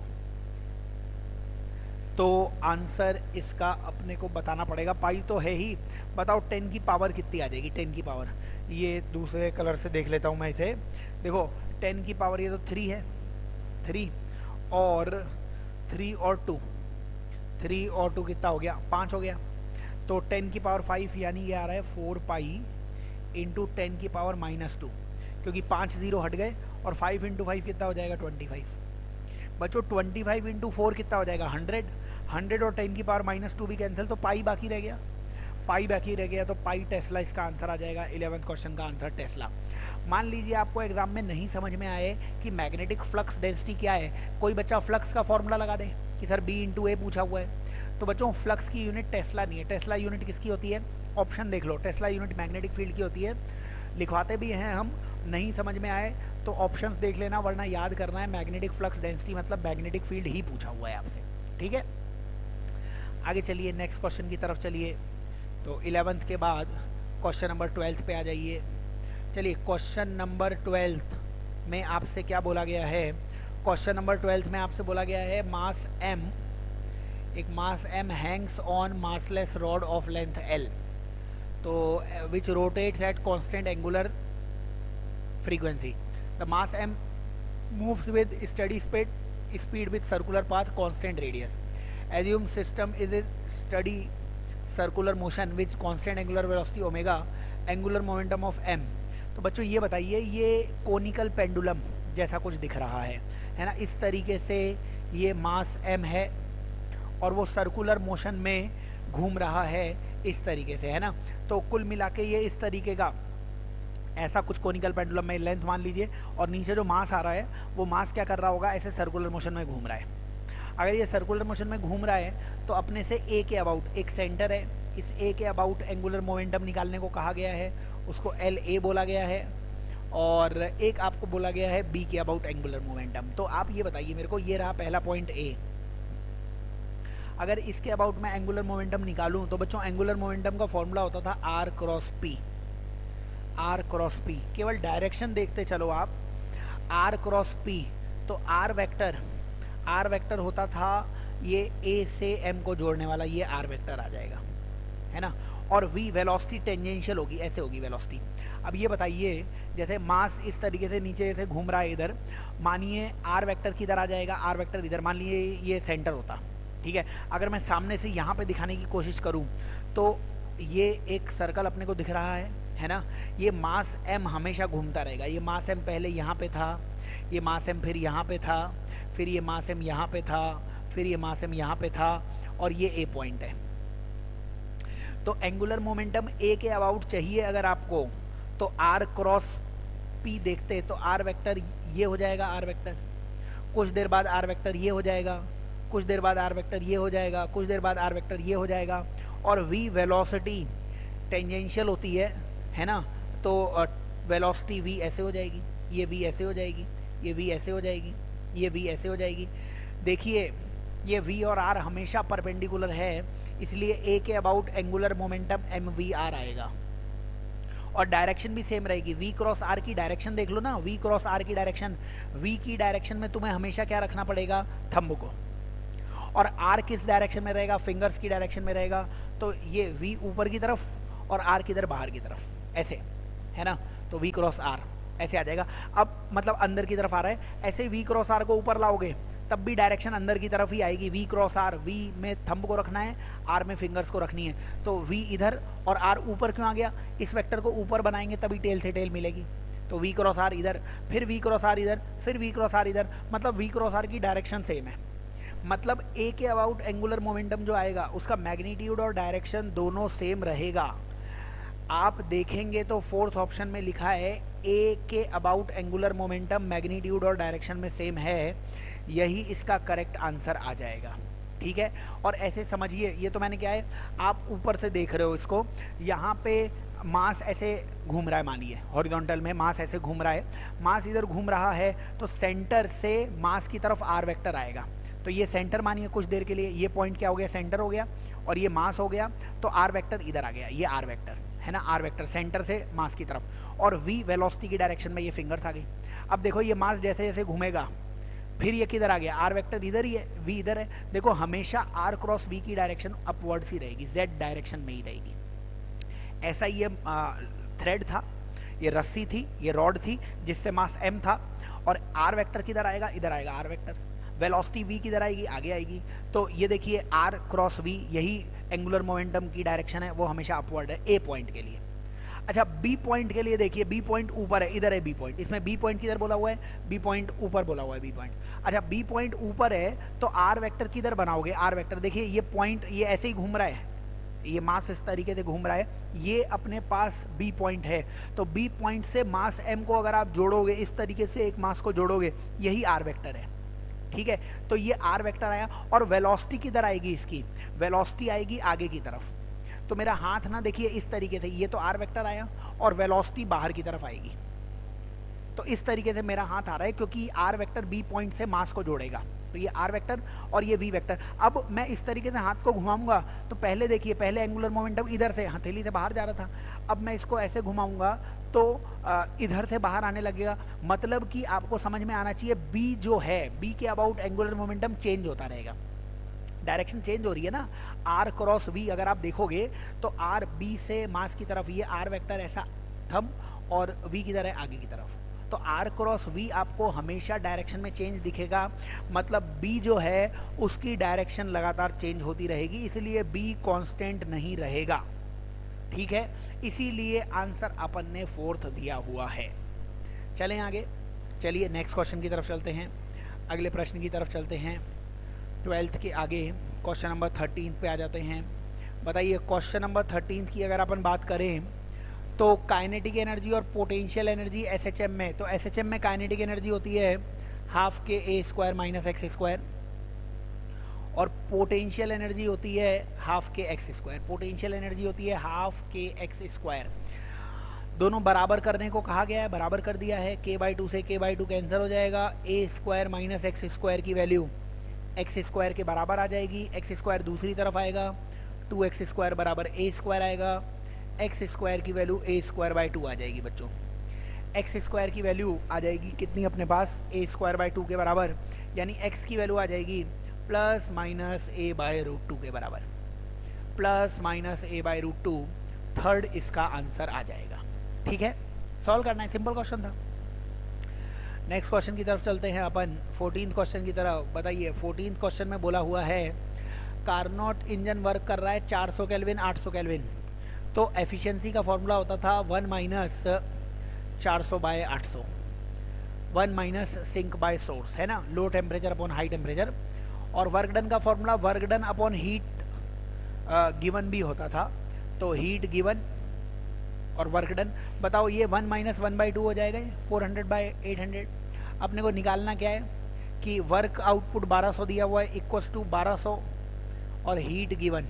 तो आंसर इसका अपने को बताना पड़ेगा, पाई तो है ही, बताओ टेन की पावर कितनी आ जाएगी, टेन की पावर, ये दूसरे कलर से देख लेता हूँ मैं इसे। देखो टेन की पावर ये तो थ्री है, थ्री और थ्री और टू, थ्री और टू कितना हो गया, पाँच हो गया। तो टेन की पावर फाइव यानी ये आ रहा है फोर पाई इंटू टेन की पावर माइनस टू, क्योंकि पाँच जीरो हट गए, और फाइव इंटू फाइव कितना हो जाएगा ट्वेंटी फाइव। बच्चों ट्वेंटी फाइव इंटू फोर कितना हो जाएगा हंड्रेड, हंड्रेड और टेन की पावर माइनस टू भी कैंसिल, तो पाई बाकी रह गया, पाई बाकी रह गया, तो पाई टेस्ला इसका आंसर आ जाएगा। इलेवेंथ क्वेश्चन का आंसर टेस्ला। मान लीजिए आपको एग्जाम में नहीं समझ में आए कि मैग्नेटिक फ्लक्स डेंसिटी क्या है, कोई बच्चा फ्लक्स का फॉर्मूला लगा दे कि सर बी इंटू ए पूछा हुआ है, तो बच्चों फ्लक्स की यूनिट टेस्ला नहीं है, टेस्ला यूनिट किसकी होती है, ऑप्शन देख लो, टेस्ला यूनिट मैग्नेटिक फील्ड की होती है। लिखवाते भी हैं हम, नहीं समझ में आए तो ऑप्शंस देख लेना, वरना याद करना है मैग्नेटिक फ्लक्स डेंसिटी मतलब मैग्नेटिक फील्ड ही पूछा हुआ है आपसे, ठीक है। आगे चलिए नेक्स्ट क्वेश्चन की तरफ चलिए। तो इलेवेंथ के बाद क्वेश्चन नंबर ट्वेल्थ पे आ जाइए। चलिए क्वेश्चन नंबर ट्वेल्थ में आपसे क्या बोला गया है, क्वेश्चन नंबर ट्वेल्थ में आपसे बोला गया है मास m, एक mass m hangs on massless rod of length l, तो which rotates at constant angular frequency, the mass m moves with steady speed speed with circular path constant radius. Assume system is a steady circular motion which constant angular velocity omega, angular momentum of m. तो बच्चों ये बताइए, ये कोनिकल पेंडुलम जैसा कुछ दिख रहा है है ना, इस तरीके से ये मास एम है और वो सर्कुलर मोशन में घूम रहा है इस तरीके से, है ना। तो कुल मिला के ये इस तरीके का ऐसा कुछ कोनिकल पेंडुलम में लेंथ मान लीजिए, और नीचे जो मास आ रहा है वो मास क्या कर रहा होगा, ऐसे सर्कुलर मोशन में घूम रहा है। अगर ये सर्कुलर मोशन में घूम रहा है तो अपने से ए के अबाउट एक सेंटर है, इस ए के अबाउट एंगुलर मोमेंटम निकालने को कहा गया है, उसको एल ए बोला गया है, और एक आपको बोला गया है बी के अबाउट एंगुलर मोमेंटम। तो आप ये बताइए मेरे को, ये रहा पहला पॉइंट ए, अगर इसके अबाउट मैं एंगुलर मोमेंटम निकालूं तो बच्चों एंगुलर मोमेंटम का फॉर्मूला होता था r cross p, r cross p. केवल डायरेक्शन देखते चलो आप, आर क्रॉस पी, तो आर वेक्टर, आर वेक्टर होता था ये ए से एम को जोड़ने वाला, ये आर वेक्टर आ जाएगा, है ना। और वी वेलोसिटी टेंजेंशियल होगी, ऐसे होगी वेलोसिटी। अब ये बताइए, जैसे मास इस तरीके से नीचे से घूम रहा है इधर, मानिए आर वेक्टर किधर आ जाएगा, आर वेक्टर इधर, मान लीजिए ये सेंटर होता, ठीक है। अगर मैं सामने से यहाँ पे दिखाने की कोशिश करूँ तो ये एक सर्कल अपने को दिख रहा है है ना। ये मास एम हमेशा घूमता रहेगा, ये मास एम पहले यहाँ पे था, ये मास एम फिर यहाँ पे था, फिर ये मास एम यहाँ पे था, फिर ये मास एम यहाँ पे था, और ये ए पॉइंट है। तो एंगुलर मोमेंटम ए के अबाउट चाहिए अगर आपको, तो आर क्रॉस पी देखते तो आर वेक्टर ये हो जाएगा, आर वेक्टर, कुछ देर बाद आर वेक्टर ये हो जाएगा, कुछ देर बाद आर वेक्टर ये हो जाएगा, कुछ देर बाद आर वेक्टर ये हो जाएगा, और वी वेलोसिटी टेंजेंशियल होती है है ना। तो वेलोसिटी वी ऐसे हो जाएगी, ये वी ऐसे हो जाएगी, ये वी ऐसे हो जाएगी, ये वी ऐसे हो जाएगी। देखिए ये वी और आर हमेशा परपेंडिकुलर है, इसलिए ए के about angular momentum m v r आएगा, और डायरेक्शन भी सेम रहेगी। वी क्रॉस आर की डायरेक्शन देख लो ना, वी क्रॉस आर की डायरेक्शन, वी की डायरेक्शन में तुम्हें हमेशा क्या रखना पड़ेगा, थंब को, और आर किस डायरेक्शन में रहेगा, फिंगर्स की डायरेक्शन में रहेगा। तो ये वी ऊपर की तरफ और आर किधर बाहर की तरफ, ऐसे, है ना। तो वी क्रॉस आर ऐसे आ जाएगा। अब मतलब अंदर की तरफ आ रहा है, ऐसे वी क्रॉस आर को ऊपर लाओगे तब भी डायरेक्शन अंदर की तरफ ही आएगी। वी क्रॉस आर, वी में थंब को रखना है, आर में फिंगर्स को रखनी है, तो वी इधर और आर ऊपर क्यों आ गया, इस वेक्टर को ऊपर बनाएंगे तभी टेल से टेल मिलेगी। तो वी क्रॉस आर इधर, फिर वी क्रॉस आर इधर, फिर वी क्रॉस आर इधर, मतलब वी क्रॉस आर की डायरेक्शन सेम है। मतलब ए के अबाउट एंगुलर मोमेंटम जो आएगा उसका मैग्नीट्यूड और डायरेक्शन दोनों सेम रहेगा। आप देखेंगे तो फोर्थ ऑप्शन में लिखा है ए के अबाउट एंगुलर मोमेंटम मैग्नीट्यूड और डायरेक्शन में सेम है, यही इसका करेक्ट आंसर आ जाएगा, ठीक है। और ऐसे समझिए, ये तो मैंने क्या है, आप ऊपर से देख रहे हो इसको, यहाँ पे मास ऐसे घूम रहा है, मानिए हॉरिजॉन्टल में मास ऐसे घूम रहा है, मास इधर घूम रहा है, तो सेंटर से मास की तरफ आर वेक्टर आएगा। तो ये सेंटर मानिए कुछ देर के लिए, ये पॉइंट क्या हो गया, सेंटर हो गया, और ये मास हो गया, तो आर वेक्टर इधर आ गया, ये आर वेक्टर है ना, आर वेक्टर सेंटर से मास की तरफ, और वी वेलोसिटी की डायरेक्शन में ये फिंगर्स आ गई। अब देखो ये मास जैसे जैसे घूमेगा फिर ये किधर आ गया, आर वेक्टर इधर ही है, वी इधर है। देखो हमेशा आर क्रॉस वी की डायरेक्शन अपवर्ड्स ही रहेगी, जेड डायरेक्शन में ही रहेगी। ऐसा ये थ्रेड था, ये रस्सी थी, ये रॉड थी जिससे मास एम था, और आर वेक्टर किधर आएगा, इधर आएगा आर वेक्टर, वेलोसिटी वी किधर आएगी, आगे आएगी। तो ये देखिए आर क्रॉस वी, यही एंगुलर मोमेंटम की डायरेक्शन है, वो हमेशा अपवर्ड है ए पॉइंट के लिए। अच्छा बी पॉइंट के लिए देखिए, बी पॉइंट ऊपर है, इधर है बी पॉइंट, इसमें बी पॉइंट किधर बोला हुआ है, बी पॉइंट ऊपर बोला हुआ है, बी पॉइंट। अच्छा बी पॉइंट ऊपर है तो आर वेक्टर किधर बनाओगे, आर वेक्टर देखिए ये पॉइंट ये ऐसे ही घूम रहा है, ये मास इस तरीके से घूम रहा है, ये अपने पास बी पॉइंट है, तो बी पॉइंट से मास एम को अगर आप जोड़ोगे, इस तरीके से एक मास को जोड़ोगे, यही आर वेक्टर है, ठीक है। तो ये आर वेक्टर आया, और वेलोसिटी किधर आएगी इसकी, वेलोसिटी आएगी आगे की तरफ। तो मेरा हाथ ना देखिए इस तरीके से, ये तो आर वेक्टर आया और वेलोसिटी बाहर की तरफ आएगी, तो इस तरीके से मेरा हाथ आ रहा है, क्योंकि आर वेक्टर बी पॉइंट से मास को जोड़ेगा, तो ये आर वेक्टर और ये वी वेक्टर। अब मैं इस तरीके से हाथ को घुमाऊंगा, तो पहले देखिए, पहले एंगुलर मोमेंटम इधर से हथेली से बाहर जा रहा था, अब मैं इसको ऐसे घुमाऊंगा तो इधर से बाहर आने लगेगा। मतलब कि आपको समझ में आना चाहिए, बी जो है, बी के अबाउट एंगुलर मोमेंटम चेंज होता रहेगा, डायरेक्शन चेंज हो रही है ना, आर क्रॉस वी अगर आप देखोगे तो आर बी से मास की तरफ, ये आर वेक्टर ऐसा थंब, और वी किधर है, आगे की तरफ, तो आर क्रॉस वी आपको हमेशा डायरेक्शन में चेंज दिखेगा, मतलब बी जो है उसकी डायरेक्शन लगातार चेंज होती रहेगी, इसलिए बी कांस्टेंट नहीं रहेगा। ठीक है, इसीलिए आंसर अपन ने फोर्थ दिया हुआ है। चलें आगे, चलिए नेक्स्ट क्वेश्चन की तरफ चलते हैं, अगले प्रश्न की तरफ चलते हैं। ट्वेल्थ के आगे क्वेश्चन नंबर थर्टीन पे आ जाते हैं। बताइए क्वेश्चन नंबर थर्टीन की अगर अपन बात करें तो काइनेटिक एनर्जी और पोटेंशियल एनर्जी एसएचएम में, तो एसएचएम में काइनेटिक एनर्जी होती है half k a square minus x square, और पोटेंशियल एनर्जी होती है हाफ के एक्स स्क्वायर। पोटेंशियल एनर्जी होती है हाफ के एक्स स्क्वायर। दोनों बराबर करने को कहा गया है, बराबर कर दिया है। के बाई टू से के बाई टू कैंसिल हो जाएगा, a square minus x square की वैल्यू एक्स स्क्वायर के बराबर आ जाएगी, एक्स स्क्वायर दूसरी तरफ आएगा, टू एक्स स्क्वायर बराबर ए स्क्वायर आएगा, एक्स स्क्वायर की value a square by two आ जाएगी बच्चों। एक्स स्क्वायर की वैल्यू आ जाएगी कितनी अपने पास, ए स्क्वायर बाई टू के बराबर, यानी एक्स की वैल्यू आ जाएगी plus minus a by root two के बराबर, plus minus a by root two, third इसका आंसर आ जाएगा। ठीक है, सॉल्व करना है, सिंपल क्वेश्चन था। नेक्स्ट क्वेश्चन की तरफ चलते हैं अपन, फोर्टीन क्वेश्चन की तरफ। बताइए फोर्टीन क्वेश्चन में बोला हुआ है कार्नोट इंजन वर्क कर रहा है चार सौ केल्विन आठ सौ केल्विन, तो एफिशिएंसी का फॉर्मूला होता था वन माइनस चार सौ बाय आठ सौ, one minus sink by source, है ना, low temperature upon high temperature. और वर्क डन का formula work done upon heat given भी होता था, तो हीट गिवन और वर्क डन। बताओ ये one minus one by two हो जाएगा, ये four hundred by eight hundred. अपने को निकालना क्या है कि वर्क आउटपुट बारह सौ दिया हुआ है इक्वल्स टू बारह सौ, और हीट गिवन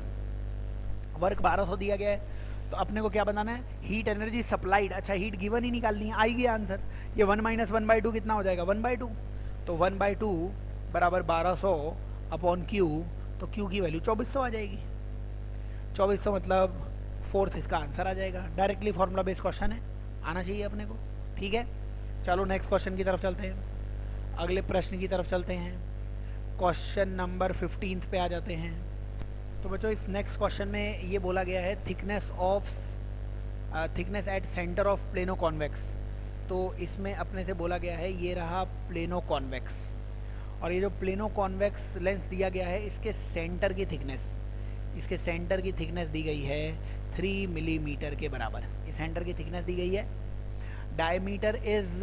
वर्क बारह सौ दिया गया है, तो अपने को क्या बनाना है, हीट एनर्जी सप्लाइड। अच्छा हीट गिवन ही निकालनी है, आएगी आंसर। ये one minus one by two कितना हो जाएगा, वन बाई टू, तो वन बाई टू बराबर बारह सौ अपॉन क्यू, तो क्यू की वैल्यू चौबीस सौ आ जाएगी। चौबीस सौ मतलब फोर्थ इसका आंसर आ जाएगा। डायरेक्टली फॉर्मूला बेस्ड क्वेश्चन है, आना चाहिए अपने को। ठीक है, चलो नेक्स्ट क्वेश्चन की तरफ चलते हैं, अगले प्रश्न की तरफ चलते हैं। क्वेश्चन नंबर फिफ्टीन पे आ जाते हैं। तो बच्चों इस नेक्स्ट क्वेश्चन में ये बोला गया है thickness of thickness at centre of plano convex. तो इसमें अपने से बोला गया है ये रहा प्लेनो कॉन्वेक्स, और ये जो प्लेनो कॉन्वेक्स लेंस दिया गया है इसके सेंटर की थिकनेस, इसके सेंटर की थिकनेस दी गई है थ्री मिलीमीटर के बराबर। इस सेंटर की थिकनेस दी गई है। डायमीटर इज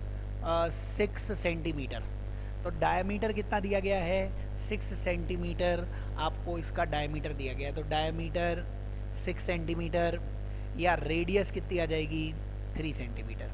सिक्स सेंटीमीटर, तो डायमीटर कितना दिया गया है, सिक्स सेंटीमीटर आपको इसका डायमीटर दिया गया है। तो डायमीटर सिक्स सेंटीमीटर, या रेडियस कितनी आ जाएगी, थ्री सेंटीमीटर।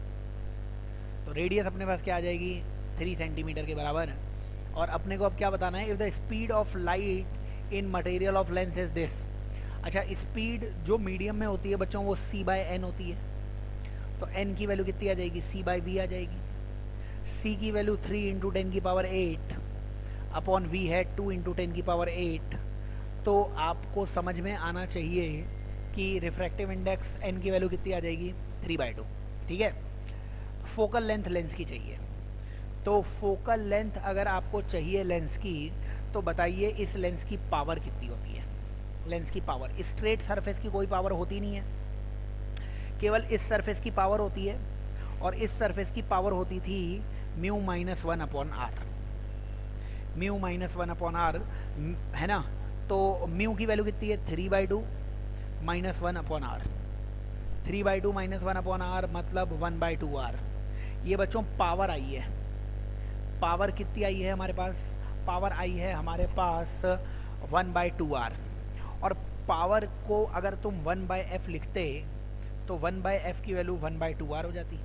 तो रेडियस अपने पास क्या आ जाएगी, थ्री सेंटीमीटर के बराबर। और अपने को अब क्या बताना है, if the speed of light in material of lens is this. अच्छा स्पीड जो मीडियम में होती है बच्चों वो सी बाय एन होती है, तो एन की वैल्यू कितनी आ जाएगी, सी बाय वी आ जाएगी। सी की वैल्यू थ्री इंटू टेन की पावर एट अपॉन वी है टू इंटू टेन की पावर एट। तो आपको समझ में आना चाहिए कि रिफ्रैक्टिव इंडेक्स एन की वैल्यू कितनी आ जाएगी, थ्री बाई टू। ठीक है, फोकल लेंथ लेंस की चाहिए, तो फोकल लेंथ अगर आपको चाहिए लेंस की, तो बताइए इस लेंस की पावर कितनी होती है। लेंस की पावर, स्ट्रेट सरफेस की कोई पावर होती नहीं है, केवल इस सरफेस की पावर होती है, और इस सरफेस की पावर होती थी mu minus one upon r, mu minus one upon r, है ना। तो म्यू की वैल्यू कितनी है, three by two minus one upon r, three by two minus one upon r मतलब वन बाई टू आर। ये बच्चों पावर आई है, पावर कितनी आई है हमारे पास, पावर आई है हमारे पास वन बाई टू आर। और पावर को अगर तुम वन बाई एफ लिखते तो वन बाई एफ की value one by two r हो जाती,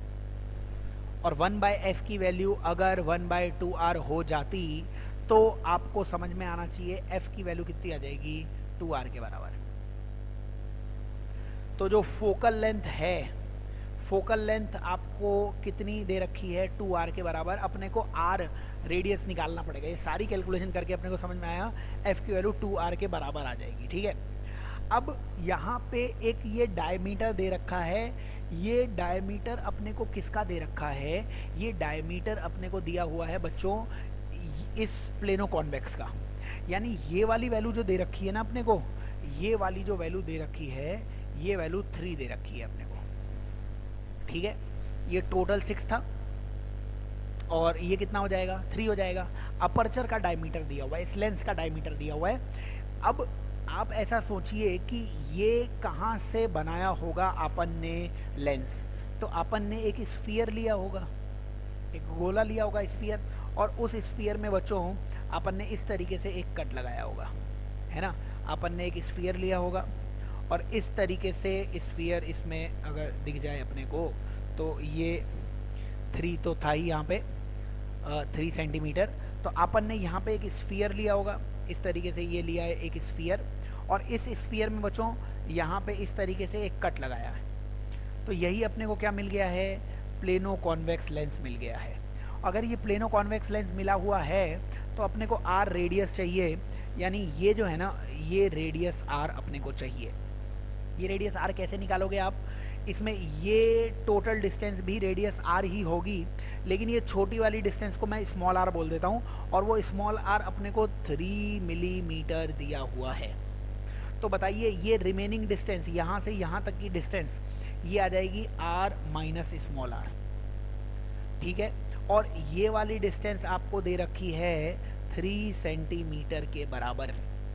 और वन बाई एफ की वैल्यू अगर वन बाई टू आर हो जाती तो आपको समझ में आना चाहिए एफ की वैल्यू कितनी आ जाएगी, टू आर के बराबर। तो जो फोकल लेंथ है, फोकल लेंथ आपको कितनी दे रखी है, टू आर के बराबर। अपने को आर रेडियस निकालना पड़ेगा, ये सारी कैलकुलेशन करके अपने को समझ में आया एफ की वैल्यू टू आर के बराबर आ जाएगी। ठीक है, अब यहाँ पे एक ये डायमीटर दे रखा है, ये डायमीटर अपने को किसका दे रखा है, ये डायमीटर अपने को दिया हुआ है बच्चों इस प्लेनो कॉन्वेक्स का। यानी ये वाली वैल्यू जो दे रखी है ना अपने को, ये वाली जो वैल्यू दे रखी है, ये वैल्यू थ्री दे रखी है अपने को। ठीक है, ये टोटल सिक्स था और ये कितना हो जाएगा, थ्री हो जाएगा। अपर्चर का डायमीटर दिया हुआ है, इस लेंस का डायमीटर दिया हुआ है। अब आप ऐसा सोचिए कि ये कहाँ से बनाया होगा अपन ने लेंस, तो अपन ने एक स्फीयर लिया होगा, एक गोला लिया होगा स्फीयर, और उस स्फीयर में बच्चों अपन ने इस तरीके से एक कट लगाया होगा, है ना। अपन ने एक स्फीयर लिया होगा और इस तरीके से स्फीयर, इसमें अगर दिख जाए अपने को तो ये थ्री तो था ही यहाँ पे, थ्री सेंटीमीटर। तो अपन ने यहाँ पे एक स्फीयर लिया होगा, इस तरीके से ये लिया है एक स्फीयर, और इस स्फीयर में बच्चों यहाँ पे इस तरीके से एक कट लगाया है। तो यही अपने को क्या मिल गया है, प्लेनो कॉन्वेक्स लेंस मिल गया है। अगर ये प्लेनो कॉन्वेक्स लेंस मिला हुआ है तो अपने को आर रेडियस चाहिए, यानी ये जो है ना, ये रेडियस आर अपने को चाहिए। ये रेडियस आर कैसे निकालोगे आप, इसमें ये टोटल डिस्टेंस भी रेडियस आर ही होगी, लेकिन ये छोटी वाली डिस्टेंस को मैं स्मॉल आर बोल देता हूँ, और वो स्मॉल आर अपने को थ्री मिलीमीटर दिया हुआ है। तो बताइए ये रिमेनिंग डिस्टेंस, यहाँ से यहाँ तक की डिस्टेंस, ये आ जाएगी आर माइनस स्मॉल आर, ठीक है। और ये वाली डिस्टेंस आपको दे रखी है थ्री सेंटीमीटर के बराबर।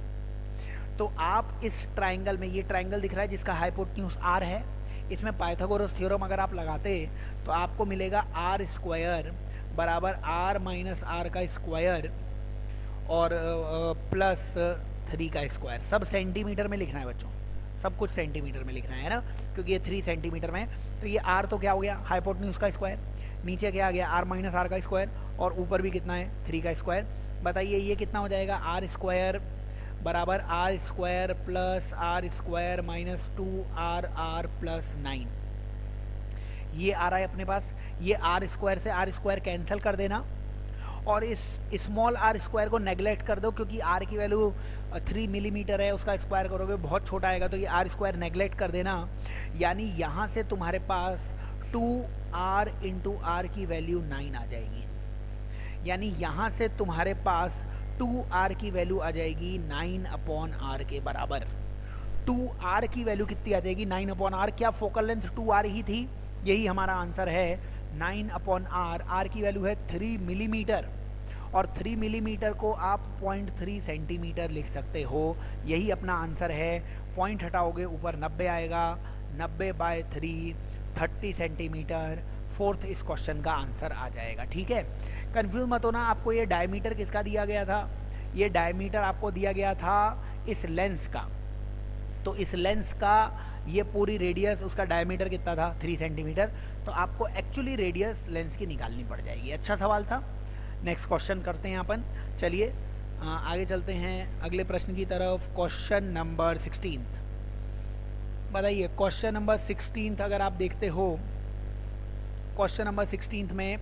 तो आप इस ट्राइंगल में, ये ट्राइंगल दिख रहा है जिसका हाइपोटेन्यूज आर है, इसमें पाइथागोरस थ्योरम अगर आप लगाते तो आपको मिलेगा आर स्क्वायर बराबर आर माइनस आर का स्क्वायर और प्लस थ्री का स्क्वायर। सब सेंटीमीटर में लिखना है बच्चों, सब कुछ सेंटीमीटर में लिखना है ना, क्योंकि ये थ्री सेंटीमीटर में। तो ये आर तो क्या हो गया, हाइपोटेन्यूज का स्क्वायर, नीचे क्या आ गया, आर माइनस आर का स्क्वायर, और ऊपर भी कितना है, थ्री का स्क्वायर। बताइए ये कितना हो जाएगा, आर स्क्वायर बराबर r square plus r square minus two r r plus nine. ये आ रहा है अपने पास। ये आर स्क्वायर से आर स्क्वायर कैंसिल कर देना, और इस स्मॉल आर स्क्वायर को नेगलेक्ट कर दो, क्योंकि आर की वैल्यू थ्री मिलीमीटर है, उसका स्क्वायर करोगे बहुत छोटा आएगा, तो ये आर स्क्वायर नेगलेक्ट कर देना। यानी यहाँ से तुम्हारे पास टू आर इंटू आर की वैल्यू नाइन आ जाएगी, यानी यहाँ से तुम्हारे पास टू आर की वैल्यू आ जाएगी नाइन अपॉन आर के बराबर। टू आर की वैल्यू कितनी आ जाएगी, नाइन अपॉन आर। क्या फोकल लेंथ टू आर ही थी, यही हमारा आंसर है, नाइन अपॉन आर। आर की वैल्यू है थ्री मिलीमीटर, और थ्री मिलीमीटर को आप पॉइंट थ्री सेंटीमीटर लिख सकते हो, यही अपना आंसर है। पॉइंट हटाओगे ऊपर नब्बे आएगा, नब्बे by three thirty centimetre. Fourth इस क्वेश्चन का आंसर आ जाएगा, ठीक है। कंफ्यूज मत होना, आपको ये डायमीटर किसका दिया गया था, ये डायमीटर आपको दिया गया था इस लेंस का। तो इस लेंस का ये पूरी रेडियस, उसका डायमीटर कितना था, थ्री सेंटीमीटर। तो आपको एक्चुअली रेडियस लेंस की निकालनी पड़ जाएगी। अच्छा सवाल था। नेक्स्ट क्वेश्चन करते हैं अपन, चलिए आगे चलते हैं अगले प्रश्न की तरफ। क्वेश्चन नंबर सिक्सटीन, बताइए क्वेश्चन नंबर सिक्सटीन अगर आप देखते हो, क्वेश्चन नंबर सिक्सटीन में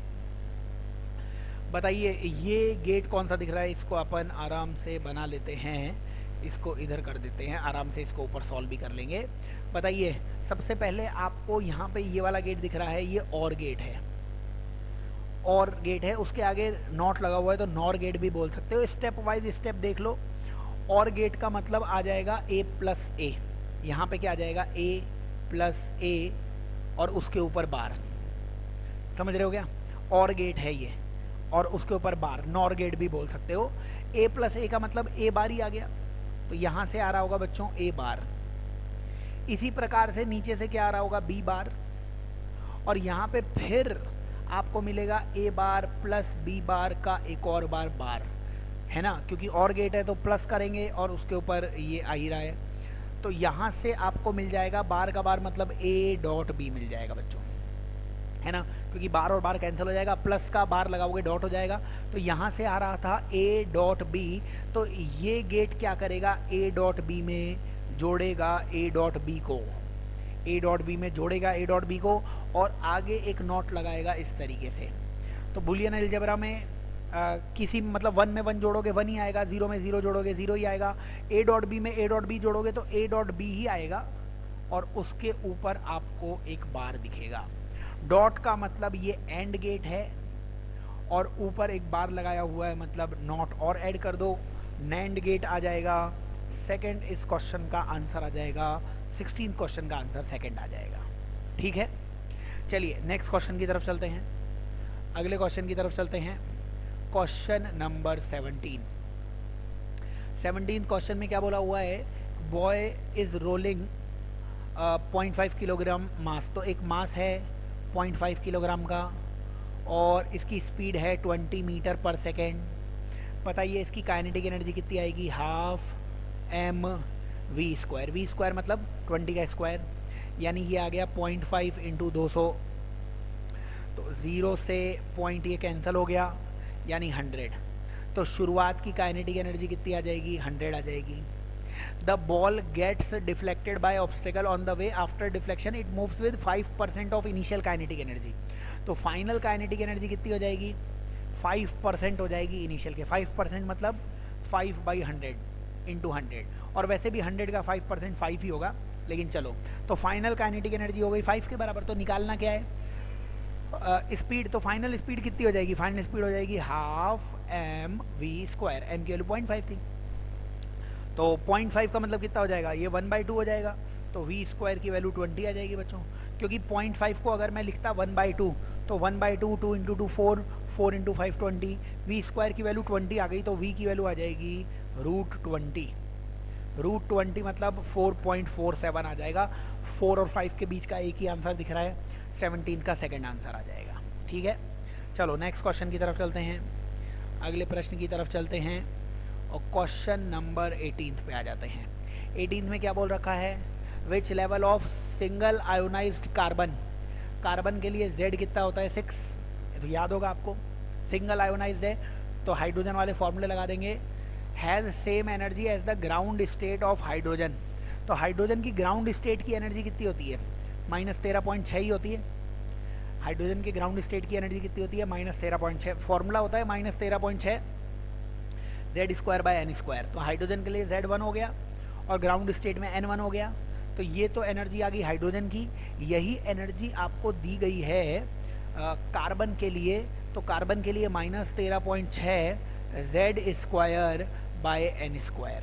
बताइए ये गेट कौन सा दिख रहा है, इसको अपन आराम से बना लेते हैं, इसको इधर कर देते हैं, आराम से इसको ऊपर सॉल्व भी कर लेंगे। बताइए सबसे पहले आपको यहाँ पे ये वाला गेट दिख रहा है, ये और गेट है, और गेट है, उसके आगे नॉट लगा हुआ है, तो नॉर गेट भी बोल सकते हो। स्टेप वाइज स्टेप देख लो। और गेट का मतलब आ जाएगा ए प्लस ए, यहाँ पे क्या आ जाएगा, ए प्लस ए और उसके ऊपर बार, समझ रहे हो क्या। और गेट है ये, और उसके ऊपर बार, नॉर गेट भी बोल सकते हो। ए प्लस ए का मतलब ए बार ही आ गया, तो यहाँ से आ रहा होगा बच्चों ए बार। इसी प्रकार से नीचे से क्या आ रहा होगा, बी बार, और यहाँ पे फिर आपको मिलेगा ए बार प्लस बी बार का एक और बार बार, है ना, क्योंकि और गेट है तो प्लस करेंगे और उसके ऊपर ये आ ही रहा है। तो यहाँ से आपको मिल जाएगा बार का बार मतलब ए डॉट बी मिल जाएगा बच्चों, है ना, क्योंकि बार और बार कैंसिल हो जाएगा, प्लस का बार लगाओगे डॉट हो जाएगा। तो यहाँ से आ रहा था ए डॉट बी, तो ये गेट क्या करेगा, ए डॉट बी में जोड़ेगा ए डॉट बी को, ए डॉट बी में जोड़ेगा ए डॉट बी को, और आगे एक नॉट लगाएगा इस तरीके से। तो बुलियन अलजेब्रा में आ, किसी मतलब वन में वन जोड़ोगे वन ही आएगा, जीरो में जीरो जोड़ोगे जीरो ही आएगा, ए डॉट बी में ए डॉट बी जोड़ोगे तो ए डॉट बी ही आएगा, और उसके ऊपर आपको एक बार दिखेगा। डॉट का मतलब ये एंड गेट है, और ऊपर एक बार लगाया हुआ है मतलब नॉट, और ऐड कर दो, नैंड गेट आ जाएगा। सेकंड इस क्वेश्चन का आंसर आ जाएगा, सिक्सटीन क्वेश्चन का आंसर सेकंड आ जाएगा, ठीक है। चलिए नेक्स्ट क्वेश्चन की तरफ चलते हैं, अगले क्वेश्चन की तरफ चलते हैं। Question number seventeen. Seventeen question में क्या बोला हुआ है, boy is rolling point five kilogram mass. तो एक मास है पॉइंट फाइव किलोग्राम का और इसकी स्पीड है ट्वेंटी मीटर पर सेकेंड। बताइए इसकी काइनेटिक एनर्जी कितनी आएगी, half M V square. V square मतलब ट्वेंटी का स्क्वायर, यानी ये आ गया पॉइंट फाइव इंटू दो सौ। तो ज़ीरो से पॉइंट ये कैंसिल हो गया, यानी हंड्रेड। तो शुरुआत की काइनेटिक एनर्जी कितनी आ जाएगी, हंड्रेड आ जाएगी। The ball gets deflected by obstacle on the way after deflection it moves with five percent of initial kinetic energy. तो फाइनल काइनेटिक एनर्जी कितनी हो जाएगी, फाइव परसेंट हो जाएगी इनिशियल के। फाइव परसेंट मतलब five by hundred into hundred, और वैसे भी हंड्रेड का फाइव परसेंट फाइव ही होगा, लेकिन चलो। तो फाइनल काइनेटिक एनर्जी हो गई फाइव के बराबर। तो निकालना क्या है, स्पीड uh, तो फाइनल स्पीड कितनी हो जाएगी, फाइनल स्पीड हो जाएगी half M V square. M की वैल्यू पॉइंट फाइव थी, तो पॉइंट फाइव का मतलब कितना हो जाएगा, ये वन बाई टू हो जाएगा। तो वी स्क्वायर की वैल्यू ट्वेंटी आ जाएगी बच्चों, क्योंकि पॉइंट फाइव को अगर मैं लिखता वन बाई टू तो one by two, two into two four, four into five twenty. V square की वैल्यू ट्वेंटी आ गई, तो वी की वैल्यू आ जाएगी रूट ट्वेंटी। रूट ट्वेंटी मतलब फोर पॉइंट फोर सेवन आ जाएगा। फोर और फाइव के बीच का एक ही आंसर दिख रहा है, सेवनटीन का सेकंड आंसर आ जाएगा। ठीक है, चलो नेक्स्ट क्वेश्चन की तरफ चलते हैं, अगले प्रश्न की तरफ चलते हैं और क्वेश्चन नंबर एटीन पे आ जाते हैं। एटीन में क्या बोल रखा है, which level of single ionised carbon. Carbon के लिए Z कितना होता है, सिक्स, तो याद होगा आपको। सिंगल आयोनाइज्ड है तो हाइड्रोजन वाले फॉर्मूले लगा देंगे। Has same energy as the ground state of hydrogen. तो हाइड्रोजन की ग्राउंड स्टेट की एनर्जी कितनी होती है, माइनस तेरह पॉइंट छः ही होती है। हाइड्रोजन की ग्राउंड स्टेट की एनर्जी कितनी होती है, माइनस तेरह पॉइंट छः। फॉर्मूला होता है माइनस तेरह पॉइंट छः Z square by N square. तो हाइड्रोजन के लिए जेड वन हो गया और ग्राउंड स्टेट में एन वन हो गया। तो ये तो एनर्जी आ गई हाइड्रोजन की। यही एनर्जी आपको दी गई है आ, कार्बन के लिए। तो कार्बन के लिए माइनस तेरह पॉइंट छः Z square by N square.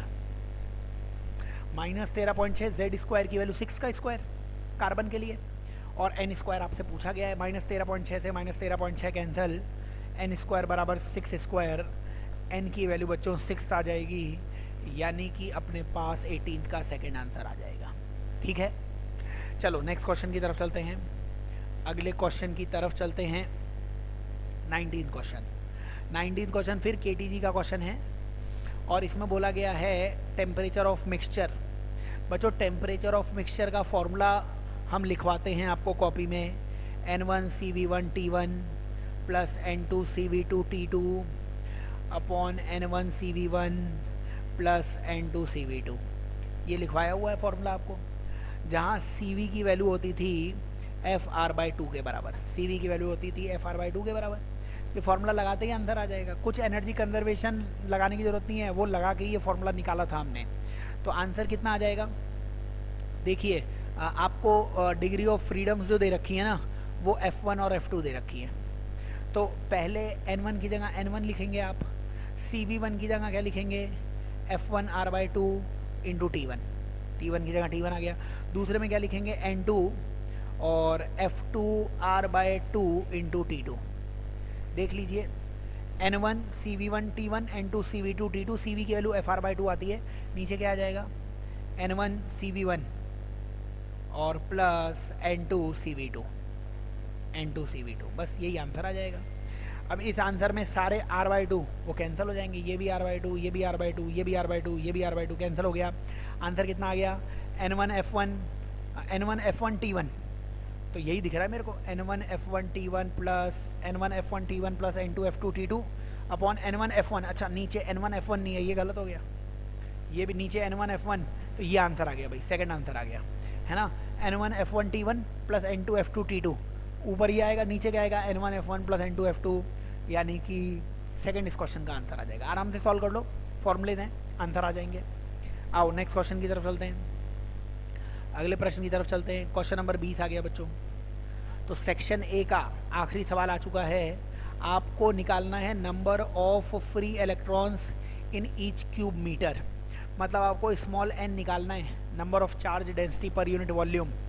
Minus तेरह पॉइंट छः जेड स्क्वायर की वैल्यू सिक्स का स्क्वायर कार्बन के लिए, और एन स्क्वायर आपसे पूछा गया है। माइनस तेरह पॉइंट छः से माइनस तेरह पॉइंट छः कैंसिल, एन स्क्वायर बराबर सिक्स स्क्वायर। एन की वैल्यू बच्चों सिक्स आ जाएगी, यानी कि अपने पास एटीन का सेकेंड आंसर आ जाएगा। ठीक है, चलो नेक्स्ट क्वेश्चन की तरफ चलते हैं, अगले क्वेश्चन की तरफ चलते हैं। नाइनटीन क्वेश्चन नाइनटीन क्वेश्चन फिर केटीजी का क्वेश्चन है और इसमें बोला गया है टेम्परेचर ऑफ मिक्सचर। बच्चों टेम्परेचर ऑफ मिक्सचर का फॉर्मूला हम लिखवाते हैं आपको कॉपी में, N one C V one T one plus N two C V two T two upon N one C V one plus N two C V two. ये लिखवाया हुआ है फॉर्मूला आपको, जहाँ सी वी की वैल्यू होती थी एफ आर बाई टू के बराबर। सी वी की वैल्यू होती थी एफ आर बाई टू के बराबर। ये फार्मूला लगाते ही आंसर आ जाएगा, कुछ एनर्जी कंजर्वेशन लगाने की ज़रूरत नहीं है, वो लगा के ये फार्मूला निकाला था हमने। तो आंसर कितना आ जाएगा, देखिए आपको डिग्री ऑफ फ्रीडम्स जो दे रखी है ना, वो एफ वन और एफ टू दे रखी है। तो पहले एन वन की जगह एन वन लिखेंगे आप, सी वी वन की जगह क्या लिखेंगे, F one R by two into T one. T one की जगह टी वन आ गया। दूसरे में क्या लिखेंगे, एन टू और F two R by two into T two. देख लीजिए, N one C V one T one, N two C V two T two. C V की value F R by two आती है, नीचे क्या आ जाएगा, N one C V one और plus N two C V two, N two C V two. बस यही आंसर आ जाएगा। अब इस आंसर में सारे आर बाई टू वो कैंसिल हो जाएंगे, ये भी आर बाई टू, ये भी आर बाई टू, ये भी आर बाई टू, ये भी आर बाई टू कैंसिल हो गया। आंसर कितना आ गया, N one F one N one F one T one. तो यही दिख रहा है मेरे को, N one F one T one plus N one F one T one plus N two F two T two upon N one F one. अच्छा नीचे एन वन एफ वन नहीं है, ये गलत हो गया, ये भी नीचे एन वन एफ वन। तो ये आंसर आ गया भाई, सेकंड आंसर आ गया, है ना। N one F one T one plus N two F two T two, ऊपर ये आएगा, नीचे क्या आएगा, N one F one plus N two F two, यानी कि सेकंड इस क्वेश्चन का आंसर आ जाएगा। आराम से सॉल्व कर लो, फॉर्मूले दें, आंसर आ जाएंगे। आओ नेक्स्ट क्वेश्चन की तरफ चलते हैं, अगले प्रश्न की तरफ चलते हैं। क्वेश्चन नंबर बीस आ गया बच्चों। तो सेक्शन ए का आखिरी सवाल आ चुका है। आपको निकालना है number of free electrons in each cube metre, मतलब आपको स्मॉल एन निकालना है, number of charge density per unit volume.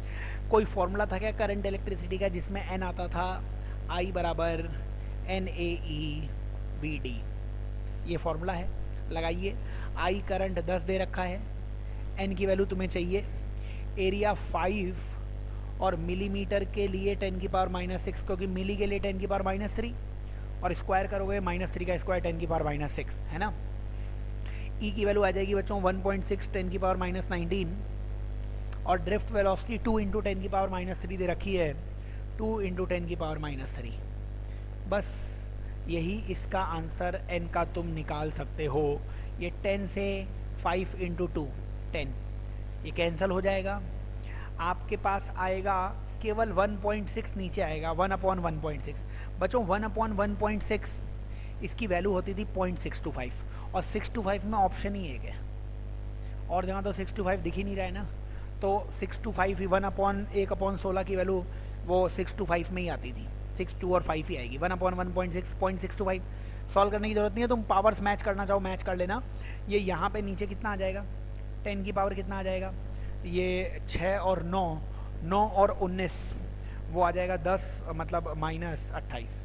कोई फॉर्मूला था क्या करंट इलेक्ट्रिसिटी का जिसमें एन आता था आई बराबर N A E B D, ये फॉर्मूला है, लगाइए। आई करंट दस दे रखा है, एन की वैल्यू तुम्हें चाहिए, एरिया फाइव और मिलीमीटर के लिए टेन की पावर माइनस सिक्स, क्योंकि मिली के लिए टेन की पावर माइनस थ्री, और स्क्वायर करोगे माइनस थ्री का स्क्वायर टेन की पावर माइनस सिक्स, है ना। ई की वैल्यू आ जाएगी बच्चों वन पॉइंट सिक्स टेन की पावर माइनस नाइनटीन, और drift velocity two into ten की पावर माइनस थ्री दे रखी है, टू इंटू टेन की पावर माइनस थ्री। बस यही इसका आंसर एन का तुम निकाल सकते हो। ये टेन से फाइव इंटू टू टेन, ये कैंसिल हो जाएगा, आपके पास आएगा केवल वन पॉइंट सिक्स नीचे आएगा, one upon one point six. बच्चों one upon one point six इसकी वैल्यू होती थी पॉइंट सिक्स टू फाइव, और सिक्स टू फाइव में ऑप्शन ही एक है, और जहाँ तो सिक्स टू फाइव दिख ही नहीं रहा है ना, तो सिक्स टू फाइव ही वन अपॉन एक अपॉन सोलह की वैल्यू वो सिक्स टू फाइव में ही आती थी, सिक्स टू और फाइव ही आएगी, one upon one point six point six two five. Solve करने की जरूरत नहीं है, तुम पावर्स मैच करना चाहो मैच कर लेना। ये यहाँ पे नीचे कितना आ जाएगा, टेन की पावर कितना आ जाएगा, ये छः और नौ, नौ और उन्नीस वो आ जाएगा दस, मतलब माइनस अट्ठाईस।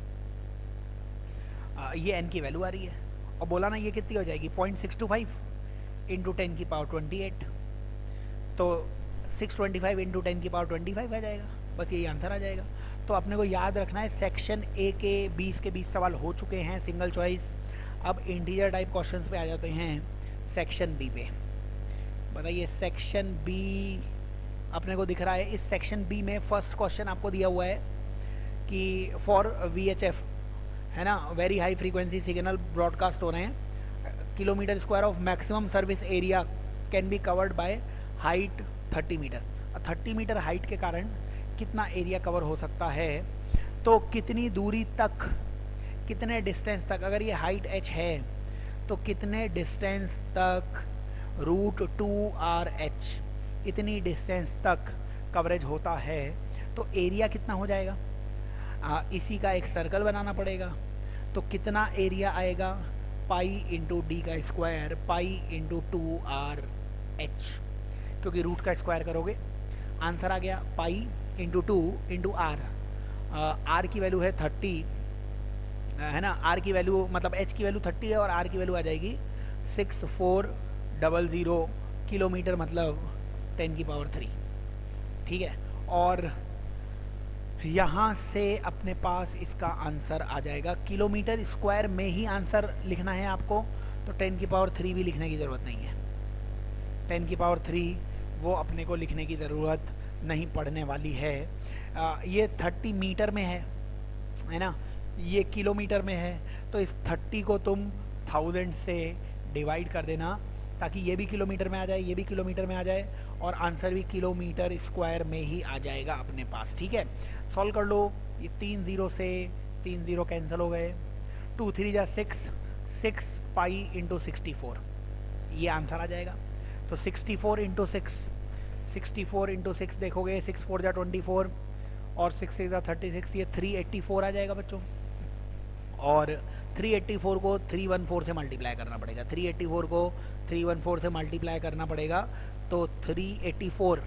ये एन की वैल्यू आ रही है, और बोला ना ये कितनी हो जाएगी, point six two five into ten की पावर ट्वेंटी एट, तो six twenty five into ten की पावर ट्वेंटी फाइव आ जाएगा, बस यही आंसर आ जाएगा। तो अपने को याद रखना है सेक्शन ए के बीस के बीस सवाल हो चुके हैं सिंगल चॉइस। अब इंटीजर टाइप क्वेश्चंस पे आ जाते हैं सेक्शन बी पे। बताइए सेक्शन बी अपने को दिख रहा है, इस सेक्शन बी में फर्स्ट क्वेश्चन आपको दिया हुआ है कि फॉर वी एच एफ, है ना, very high frequency signal broadcast हो रहे हैं, kilometre square of maximum service area can be covered by height thirty metre. Thirty metre height के कारण कितना एरिया कवर हो सकता है, तो कितनी दूरी तक, कितने डिस्टेंस तक, अगर ये हाइट एच है तो कितने डिस्टेंस तक रूट टू आर एच, इतनी डिस्टेंस तक कवरेज होता है, तो एरिया कितना हो जाएगा। आ, इसी का एक सर्कल बनाना पड़ेगा, तो कितना एरिया आएगा, पाई इंटू डी का square, pi into two R H, क्योंकि रूट का स्क्वायर करोगे आंसर आ गया pi into two into R. Are की वैल्यू है थर्टी, है ना, आर की वैल्यू मतलब एच की वैल्यू थर्टी है, और आर की वैल्यू आ जाएगी six four double zero kilometre, मतलब टेन की पावर थ्री, ठीक है। और यहाँ से अपने पास इसका आंसर आ जाएगा, किलोमीटर स्क्वायर में ही आंसर लिखना है आपको, तो टेन की पावर थ्री भी लिखने की ज़रूरत नहीं है, टेन की पावर थ्री वो अपने को लिखने की ज़रूरत नहीं पड़ने वाली है। आ, ये थर्टी मीटर में है, है ना, ये किलोमीटर में है, तो इस थर्टी को तुम थाउजेंड से डिवाइड कर देना, ताकि ये भी किलोमीटर में आ जाए, ये भी किलोमीटर में आ जाए, और आंसर भी किलोमीटर स्क्वायर में ही आ जाएगा अपने पास, ठीक है। सॉल्व कर लो, ये तीन ज़ीरो से तीन ज़ीरो कैंसिल हो गए, टू थ्री जा six, six pi into sixty four, ये आंसर आ जाएगा। तो sixty four into six, sixty four into six देखोगे, सिक्स फोर जा ट्वेंटी फोर, और सिक्स सिक्स जा थर्टी सिक्स, ये थ्री एट्टी फोर आ जाएगा बच्चों। और थ्री एट्टी फोर को थ्री वन फोर से मल्टीप्लाई करना पड़ेगा, थ्री एट्टी फोर को थ्री वन फोर से मल्टीप्लाई करना पड़ेगा, तो थ्री एट्टी फोर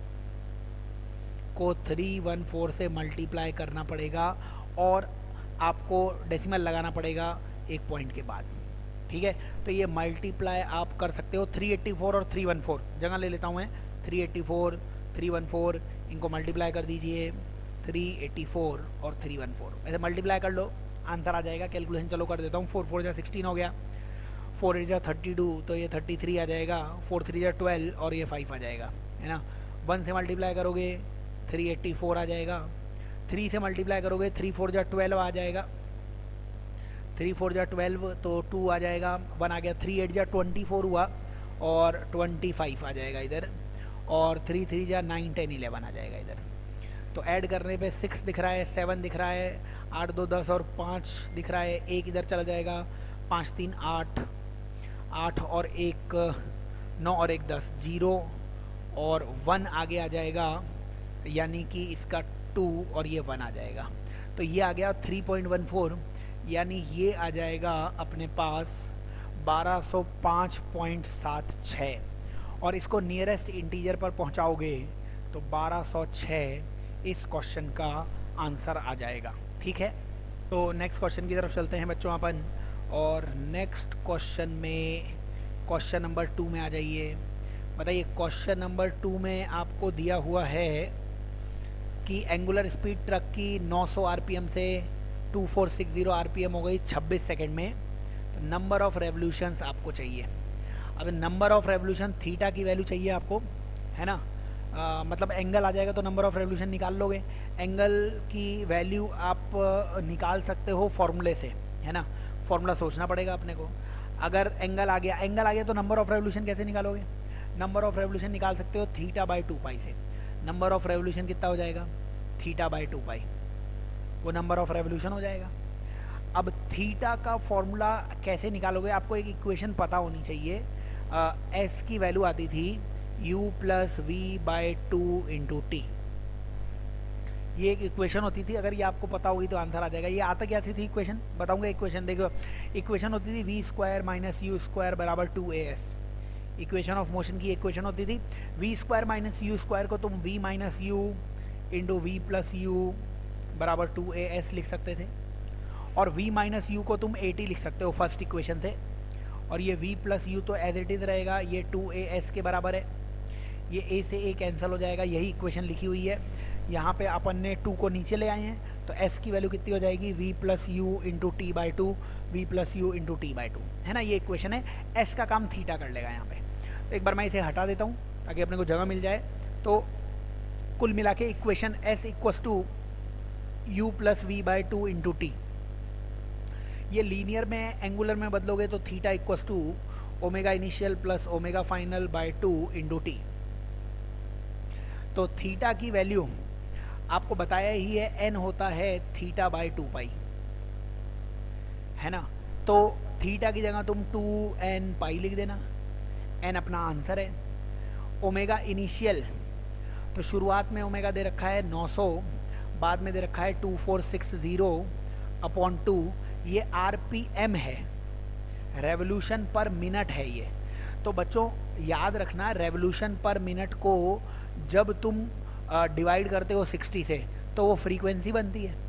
को थ्री वन फोर से मल्टीप्लाई करना पड़ेगा, और आपको डेसिमल लगाना पड़ेगा एक पॉइंट के बाद, ठीक है। तो ये मल्टीप्लाई आप कर सकते हो, थ्री एट्टी फोर और थ्री वन फोर जगह ले लेता हूँ मैं, three eighty four, three one four, इनको मल्टीप्लाई कर दीजिए, थ्री एट्टी फोर और थ्री वन फोर, ऐसे मल्टीप्लाई कर लो, आंसर आ जाएगा। कैलकुलेशन चलो कर देता हूँ, फोर फोर जा सिक्सटीन हो गया, फोर एट जा थर्टी टू, तो ये थर्टी थ्री आ जाएगा, फोर थ्री जा ट्वेल्व, और ये फाइव आ जाएगा, है ना। वन से मल्टीप्लाई करोगे थ्री एट्टी फोर आ जाएगा, थ्री से मल्टीप्लाई करोगे थ्री फोर जा ट्वेल्व आ जाएगा, थ्री फोर जा ट्वेल्व तो टू आ जाएगा, वन आ गया, थ्री एट जा ट्वेंटी फोर हुआ, और ट्वेंटी फाइव आ जाएगा इधर, और थ्री थ्री जा नाइन टेन इलेवन आ जाएगा इधर। तो ऐड करने पे सिक्स दिख रहा है, सेवन दिख रहा है, आठ दो दस और पाँच दिख रहा है, एक इधर चला जाएगा, पाँच तीन आठ, आठ और एक नौ और एक दस, जीरो और वन आगे आ जाएगा, यानी कि इसका टू और ये वन आ जाएगा, तो ये आ गया थ्री पॉइंट वन फोर, यानी ये आ जाएगा अपने पास बारह सौ पाँच पॉइंट सात छः, और इसको नियरेस्ट इंटीजर पर पहुंचाओगे तो बारह सौ छह इस क्वेश्चन का आंसर आ जाएगा। ठीक है, तो नेक्स्ट क्वेश्चन की तरफ चलते हैं बच्चों अपन। और नेक्स्ट क्वेश्चन में, क्वेश्चन नंबर टू में आ जाइए। बताइए, क्वेश्चन नंबर टू में आपको दिया हुआ है कि एंगुलर स्पीड ट्रक की नौ सौ आरपीएम से चौबीस सौ साठ आरपीएम हो गई छब्बीस सेकंड में। तो नंबर ऑफ रेवोल्यूशंस आपको चाहिए। अब नंबर ऑफ रेवोल्यूशन थीटा की वैल्यू चाहिए आपको, है ना। आ, मतलब एंगल आ जाएगा तो नंबर ऑफ रेवोल्यूशन निकाल लोगे। एंगल की वैल्यू आप निकाल सकते हो फॉर्मूले से, है ना। फॉर्मूला सोचना पड़ेगा अपने को। अगर एंगल आ गया एंगल आ गया तो नंबर ऑफ रेवोल्यूशन कैसे निकालोगे? नंबर ऑफ रेवोल्यूशन निकाल सकते हो थीटा बाई टू पाई से। नंबर ऑफ रेवोल्यूशन कितना हो जाएगा? थीटा बाई टू पाई, वो नंबर ऑफ रेवोल्यूशन हो जाएगा। अब थीटा का फॉर्मूला कैसे निकालोगे? आपको एक इक्वेशन पता होनी चाहिए। एस की वैल्यू आती थी u plus v by two into t. ये एक इक्वेशन होती थी, अगर ये आपको पता होगी तो आंसर आ जाएगा। ये आता क्या थी इक्वेशन? बताऊंगा इक्वेशन। देखो, इक्वेशन होती थी v square minus u square बराबर two a s. Equation of motion की इक्वेशन होती थी v square minus u square को तुम v minus u into v plus u बराबर टू ए एस लिख सकते थे, और v माइनस यू को तुम एटी लिख सकते हो फर्स्ट इक्वेशन से, और ये v प्लस यू तो एज इट इज रहेगा, ये टू ए एस के बराबर है। ये a से a कैंसिल हो जाएगा, यही इक्वेशन लिखी हुई है। यहाँ पे अपन ने टू को नीचे ले आए हैं, तो s की वैल्यू कितनी हो जाएगी? v plus u into t by two, v plus u into t by two, है ना। ये इक्वेशन है। s का काम थीटा कर लेगा यहाँ पे। तो एक बार मैं इसे हटा देता हूँ ताकि अपने को जगह मिल जाए। तो कुल मिला के equation s equals to u plus v by two into t. ये लीनियर में एंगुलर में बदलोगे तो theta equals to omega initial plus omega final by two into t. तो थीटा की वैल्यू आपको बताया ही है, एन होता है थीटा बाई टू पाई, है ना। तो थीटा की जगह तुम टू एन पाई लिख देना, एन अपना आंसर है। ओमेगा इनिशियल, तो शुरुआत में ओमेगा दे रखा है नौ सौ, बाद में दे रखा है two four six zero upon two. ये आरपीएम है, रेवोल्यूशन पर मिनट है ये। तो बच्चों याद रखना, रेवोल्यूशन पर मिनट को जब तुम डिवाइड करते हो सिक्सटी से तो वो फ्रीक्वेंसी बनती है,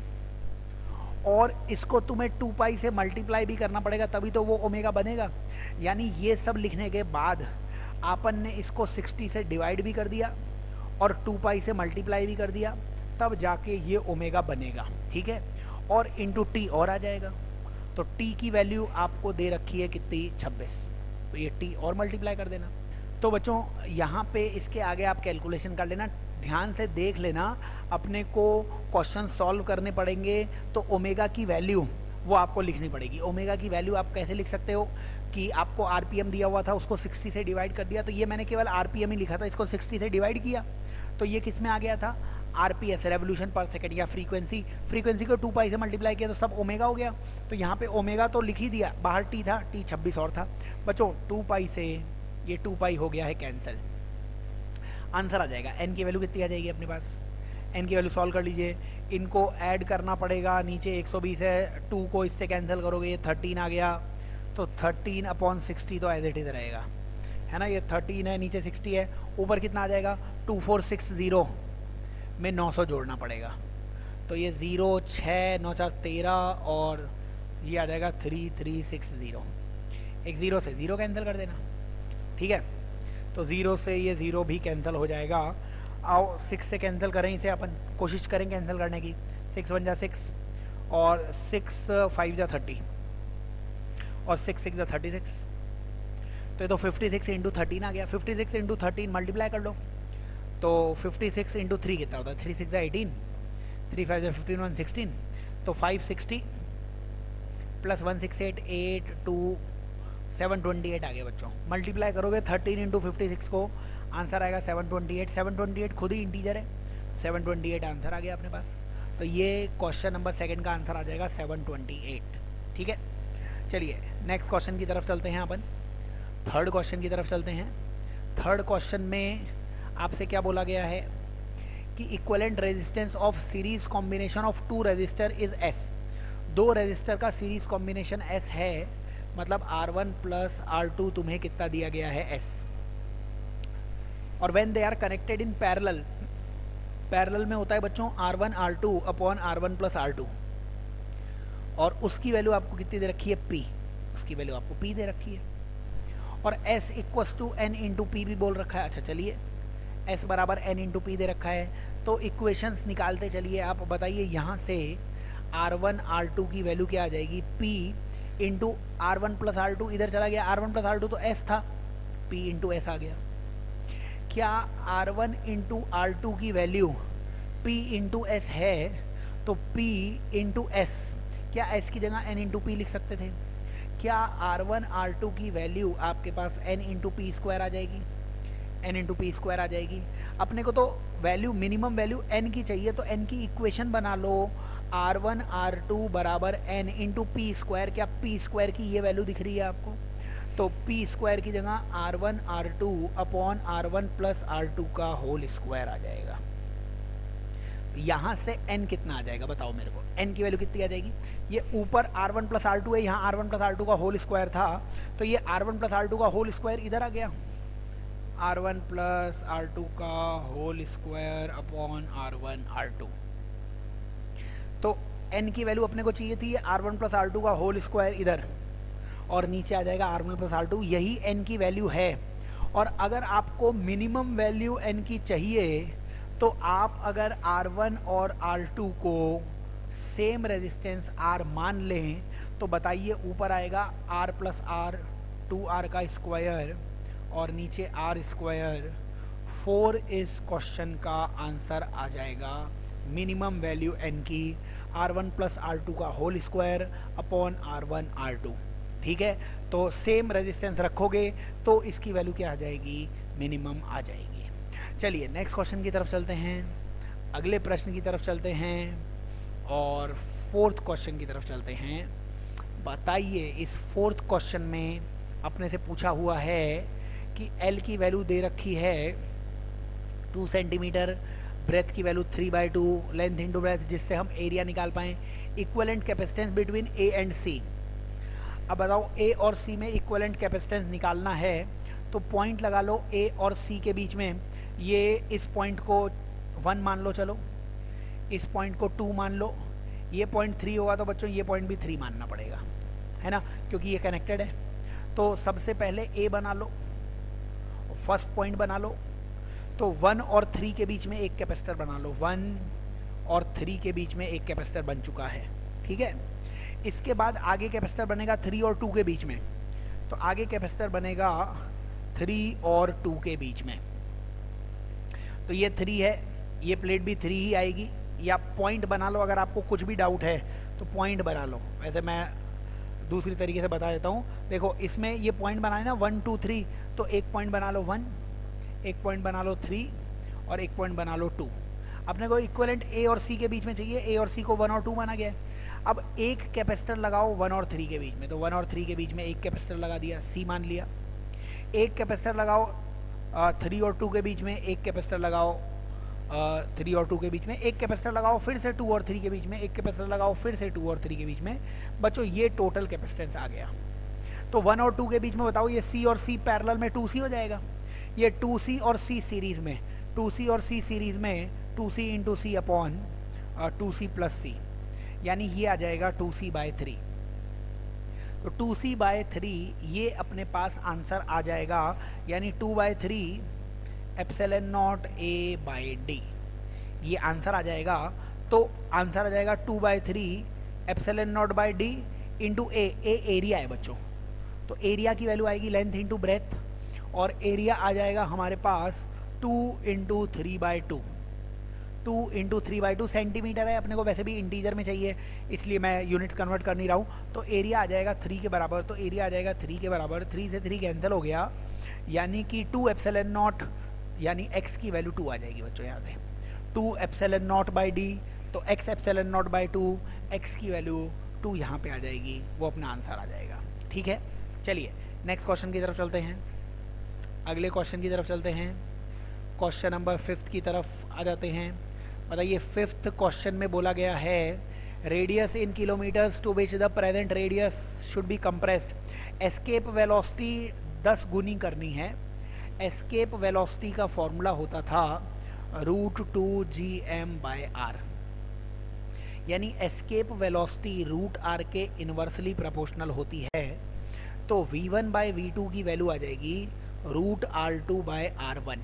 और इसको तुम्हें टू पाई से मल्टीप्लाई भी करना पड़ेगा तभी तो वो ओमेगा बनेगा। यानी ये सब लिखने के बाद आपन ने इसको सिक्सटी से डिवाइड भी कर दिया और टू पाई से मल्टीप्लाई भी कर दिया, तब जाके ये ओमेगा बनेगा। ठीक है, और इंटू टी और आ जाएगा। तो टी की वैल्यू आपको दे रखी है कितनी? छब्बीस। तो ये टी और मल्टीप्लाई कर देना। तो बच्चों यहाँ पे इसके आगे आप कैलकुलेशन कर लेना, ध्यान से देख लेना। अपने को क्वेश्चन सॉल्व करने पड़ेंगे तो ओमेगा की वैल्यू वो आपको लिखनी पड़ेगी। ओमेगा की वैल्यू आप कैसे लिख सकते हो कि आपको आरपीएम दिया हुआ था, उसको सिक्सटी से डिवाइड कर दिया, तो ये मैंने केवल आरपीएम ही लिखा था, इसको सिक्सटी से डिवाइड किया तो ये किस में आ गया था? आरपीएस, रेवोल्यूशन पर सेकंड, या फ्रीक्वेंसी। फ्रीक्वेंसी को टू पाई से मल्टीप्लाई किया तो सब ओमेगा हो गया। तो यहाँ पे ओमेगा तो लिख ही दिया, बाहर टी था, टी छब्बीस और था। बच्चों टू पाई से ये टू पाई हो गया है कैंसिल, आंसर आ जाएगा। एन की वैल्यू कितनी आ जाएगी अपने पास? एन की वैल्यू सॉल्व कर लीजिए। इनको ऐड करना पड़ेगा, नीचे एक सौ बीस है, टू को इससे कैंसिल करोगे ये थर्टीन आ गया, तो थर्टीन अपॉन सिक्सटी तो एज इट इज रहेगा, है ना। ये थर्टीन है, नीचे सिक्सटी है, ऊपर कितना आ जाएगा? टू फोर सिक्स ज़ीरो में नौ सौ जोड़ना पड़ेगा, तो ये ज़ीरो छः नौ चार तेरह, और ये आ जाएगा थ्री थ्री सिक्स ज़ीरो। एक ज़ीरो से ज़ीरो कैंसिल कर देना, ठीक है। तो ज़ीरो से ये ज़ीरो भी कैंसिल हो जाएगा। आओ सिक्स से कैंसिल करें इसे, अपन कोशिश करें कैंसिल करने की। सिक्स वन जा सिक्स, और सिक्स फाइव जा थर्टी, और सिक्स सिक्स जा थर्टी सिक्स। तो ये तो फिफ्टी सिक्स इंटू थर्टीन आ गया। Fifty six into thirteen multiply कर लो, तो फिफ्टी सिक्स इंटू थ्री कितना होता है? थ्री सिक्स जा एटीन, थ्री फाइव जा फिफ्टीन, वन सिक्सटीन, तो five sixty plus one six eight eight two seven twenty eight आ गया बच्चों। मल्टीप्लाई करोगे थर्टीन इंटू फिफ्टी सिक्स को, आंसर आएगा seven twenty eight. Seven twenty eight खुद ही इंटीजर है, सेवन ट्वेंटी एट आंसर आ गया अपने पास। तो ये क्वेश्चन नंबर सेकंड का आंसर आ जाएगा सेवन ट्वेंटी एट। ठीक है, चलिए नेक्स्ट क्वेश्चन की तरफ चलते हैं अपन। थर्ड क्वेश्चन की तरफ चलते हैं। थर्ड क्वेश्चन में आपसे क्या बोला गया है कि equivalent resistance of series combination of two resistor is s. दो रेजिस्टर का सीरीज कॉम्बिनेशन एस है, मतलब r one plus are two तुम्हें कितना दिया गया है? एस। और when they are connected in parallel parallel में होता है बच्चों r one r two upon r one plus are two, और उसकी वैल्यू आपको कितनी दे रखी है, P, उसकी वैल्यू आपको P दे रखी है, और S equals to n into p भी बोल रखा है। अच्छा चलिए, S बराबर एन इंटू पी दे रखा है, तो इक्वेशंस निकालते चलिए। आप बताइए यहाँ से आर वन आर टू की वैल्यू क्या आ जाएगी, P into r one plus are two, इधर चला गया r one plus are two तो S था, P इंटू एस आ गया। क्या r one into r two की वैल्यू P इंटू एस है, तो P इंटू एस, क्या S की जगह n इंटू पी लिख सकते थे? क्या आर वन आर टू की वैल्यू आपके पास n इंटू पी स्क्वायर आ जाएगी, n इंटू पी स्क्वायर आ जाएगी। अपने को तो वैल्यू मिनिमम वैल्यू n की चाहिए, तो n की इक्वेशन बना लो, आर वन आर टू बराबर n इंटू पी स्क्वायर। क्या p स्क्वायर की ये वैल्यू दिख रही है आपको? तो p स्क्वायर की जगह r one r two upon r one plus are two का होल स्क्वायर आ जाएगा। यहाँ से n कितना आ जाएगा बताओ मेरे को, n की वैल्यू कितनी आ जाएगी? ये ऊपर r one plus are two है, यहाँ r one plus are two का होल स्क्वायर था, तो ये r one plus are two का होल स्क्वायर इधर आ गया, r one plus are two का whole square upon r one r two. तो n की वैल्यू अपने को चाहिए थी r one plus are two का होल स्क्वायर इधर, और नीचे आ जाएगा r one plus are two, यही n की वैल्यू है। और अगर आपको मिनिमम वैल्यू n की चाहिए, तो आप अगर आर वन और आर टू को सेम रेजिस्टेंस R मान लें, तो बताइए ऊपर आएगा R plus are, two r का स्क्वायर और नीचे R स्क्वायर, फोर इस क्वेश्चन का आंसर आ जाएगा मिनिमम वैल्यू n की r one plus are two का whole square upon r one r two. ठीक है, तो सेम रेजिस्टेंस रखोगे तो इसकी वैल्यू क्या आ जाएगी, मिनिमम आ जाएगी। चलिए नेक्स्ट क्वेश्चन की तरफ चलते हैं, अगले प्रश्न की तरफ चलते हैं और फोर्थ क्वेश्चन की तरफ चलते हैं। बताइए इस फोर्थ क्वेश्चन में अपने से पूछा हुआ है कि L की वैल्यू दे रखी है टू सेंटीमीटर, ब्रेथ की value three by two, length into breadth, जिससे हम एरिया निकाल पाएँ। Equivalent capacitance between A and C। अब बताओ A और C में इक्वलेंट कैपेसिटेंस निकालना है, तो पॉइंट लगा लो A और C के बीच में। ये इस पॉइंट को वन मान लो, चलो इस पॉइंट को टू मान लो, ये पॉइंट थ्री होगा तो बच्चों ये पॉइंट भी थ्री मानना पड़ेगा, है ना, क्योंकि ये कनेक्टेड है। तो सबसे पहले A बना लो, फर्स्ट पॉइंट बना लो, तो वन और थ्री के बीच में एक कैपेसिटर बना लो, वन और थ्री के बीच में एक कैपेसिटर बन चुका है। ठीक है, इसके बाद आगे कैपेसिटर बनेगा थ्री और टू के बीच में, तो आगे कैपेसिटर बनेगा थ्री और टू के बीच में। तो ये थ्री है, ये प्लेट भी थ्री ही आएगी, या पॉइंट बना लो। अगर आपको कुछ भी डाउट है तो पॉइंट बना लो, वैसे मैं दूसरी तरीके से बता देता हूँ। देखो इसमें ये पॉइंट बनाए ना वन टू थ्री, तो एक पॉइंट बना लो वन, एक पॉइंट बना लो थ्री और एक पॉइंट बना लो टू। अपने को इक्वलेंट ए और सी के बीच में चाहिए, ए और सी को वन और टू माना गया है। अब एक कैपेसिटर लगाओ वन और थ्री के बीच में, तो वन और थ्री के बीच में एक कैपेसिटर लगा दिया, सी मान लिया। एक कैपेसिटर लगाओ थ्री और टू के बीच में, एक कैपेसिटर लगाओ थ्री और टू के बीच में, एक कैपेसिटर लगाओ फिर से टू और थ्री के बीच में, एक कैपेसिटर लगाओ फिर से टू और थ्री के बीच में। बच्चों ये टोटल कैपेसिटेंस आ गया। तो वन और टू के बीच में बताओ, ये सी और सी पैरेलल में टू सी हो जाएगा, ये टू सी और सी सीरीज में, टू सी और सी सीरीज में two c into c upon two c plus c, यानी ये आ जाएगा टू सी बाय थ्री। तो टू सी बाय थ्री ये अपने पास आंसर आ जाएगा, यानी two by three epsilon naught a by d, ये आंसर आ जाएगा। तो आंसर आ जाएगा two by three epsilon naught by d into a, a area है बच्चों, तो एरिया की वैल्यू आएगी लेंथ इंटू ब्रेथ, और एरिया आ जाएगा हमारे पास two into three by two, two into three by two centimetre है, अपने को वैसे भी इंटीजर में चाहिए इसलिए मैं यूनिट कन्वर्ट कर नहीं रहा हूँ। तो एरिया आ जाएगा थ्री के बराबर, तो एरिया आ जाएगा थ्री के बराबर, थ्री से थ्री कैंसिल हो गया, यानी कि टू एप्सिलॉन नॉट, यानी x की वैल्यू टू आ जाएगी बच्चों यहाँ से, two epsilon naught by d, तो x epsilon naught by two, x की वैल्यू टू यहाँ पे आ जाएगी, वो अपना आंसर आ जाएगा। ठीक है, चलिए नेक्स्ट क्वेश्चन की तरफ चलते हैं, अगले क्वेश्चन की तरफ चलते हैं, क्वेश्चन नंबर फिफ्थ की तरफ आ जाते हैं। बताइए फिफ्थ क्वेश्चन में बोला गया है radius in kilometres to which the present radius should be compressed, escape velocity दस गुनी करनी है। एस्केप वेलोसिटी का फॉर्मूला होता था root two g m by r, यानी एस्केप वेलोसिटी रूट आर के इन्वर्सली प्रोपोर्शनल होती है, तो v one by v two की वैल्यू आ जाएगी root r two by r one.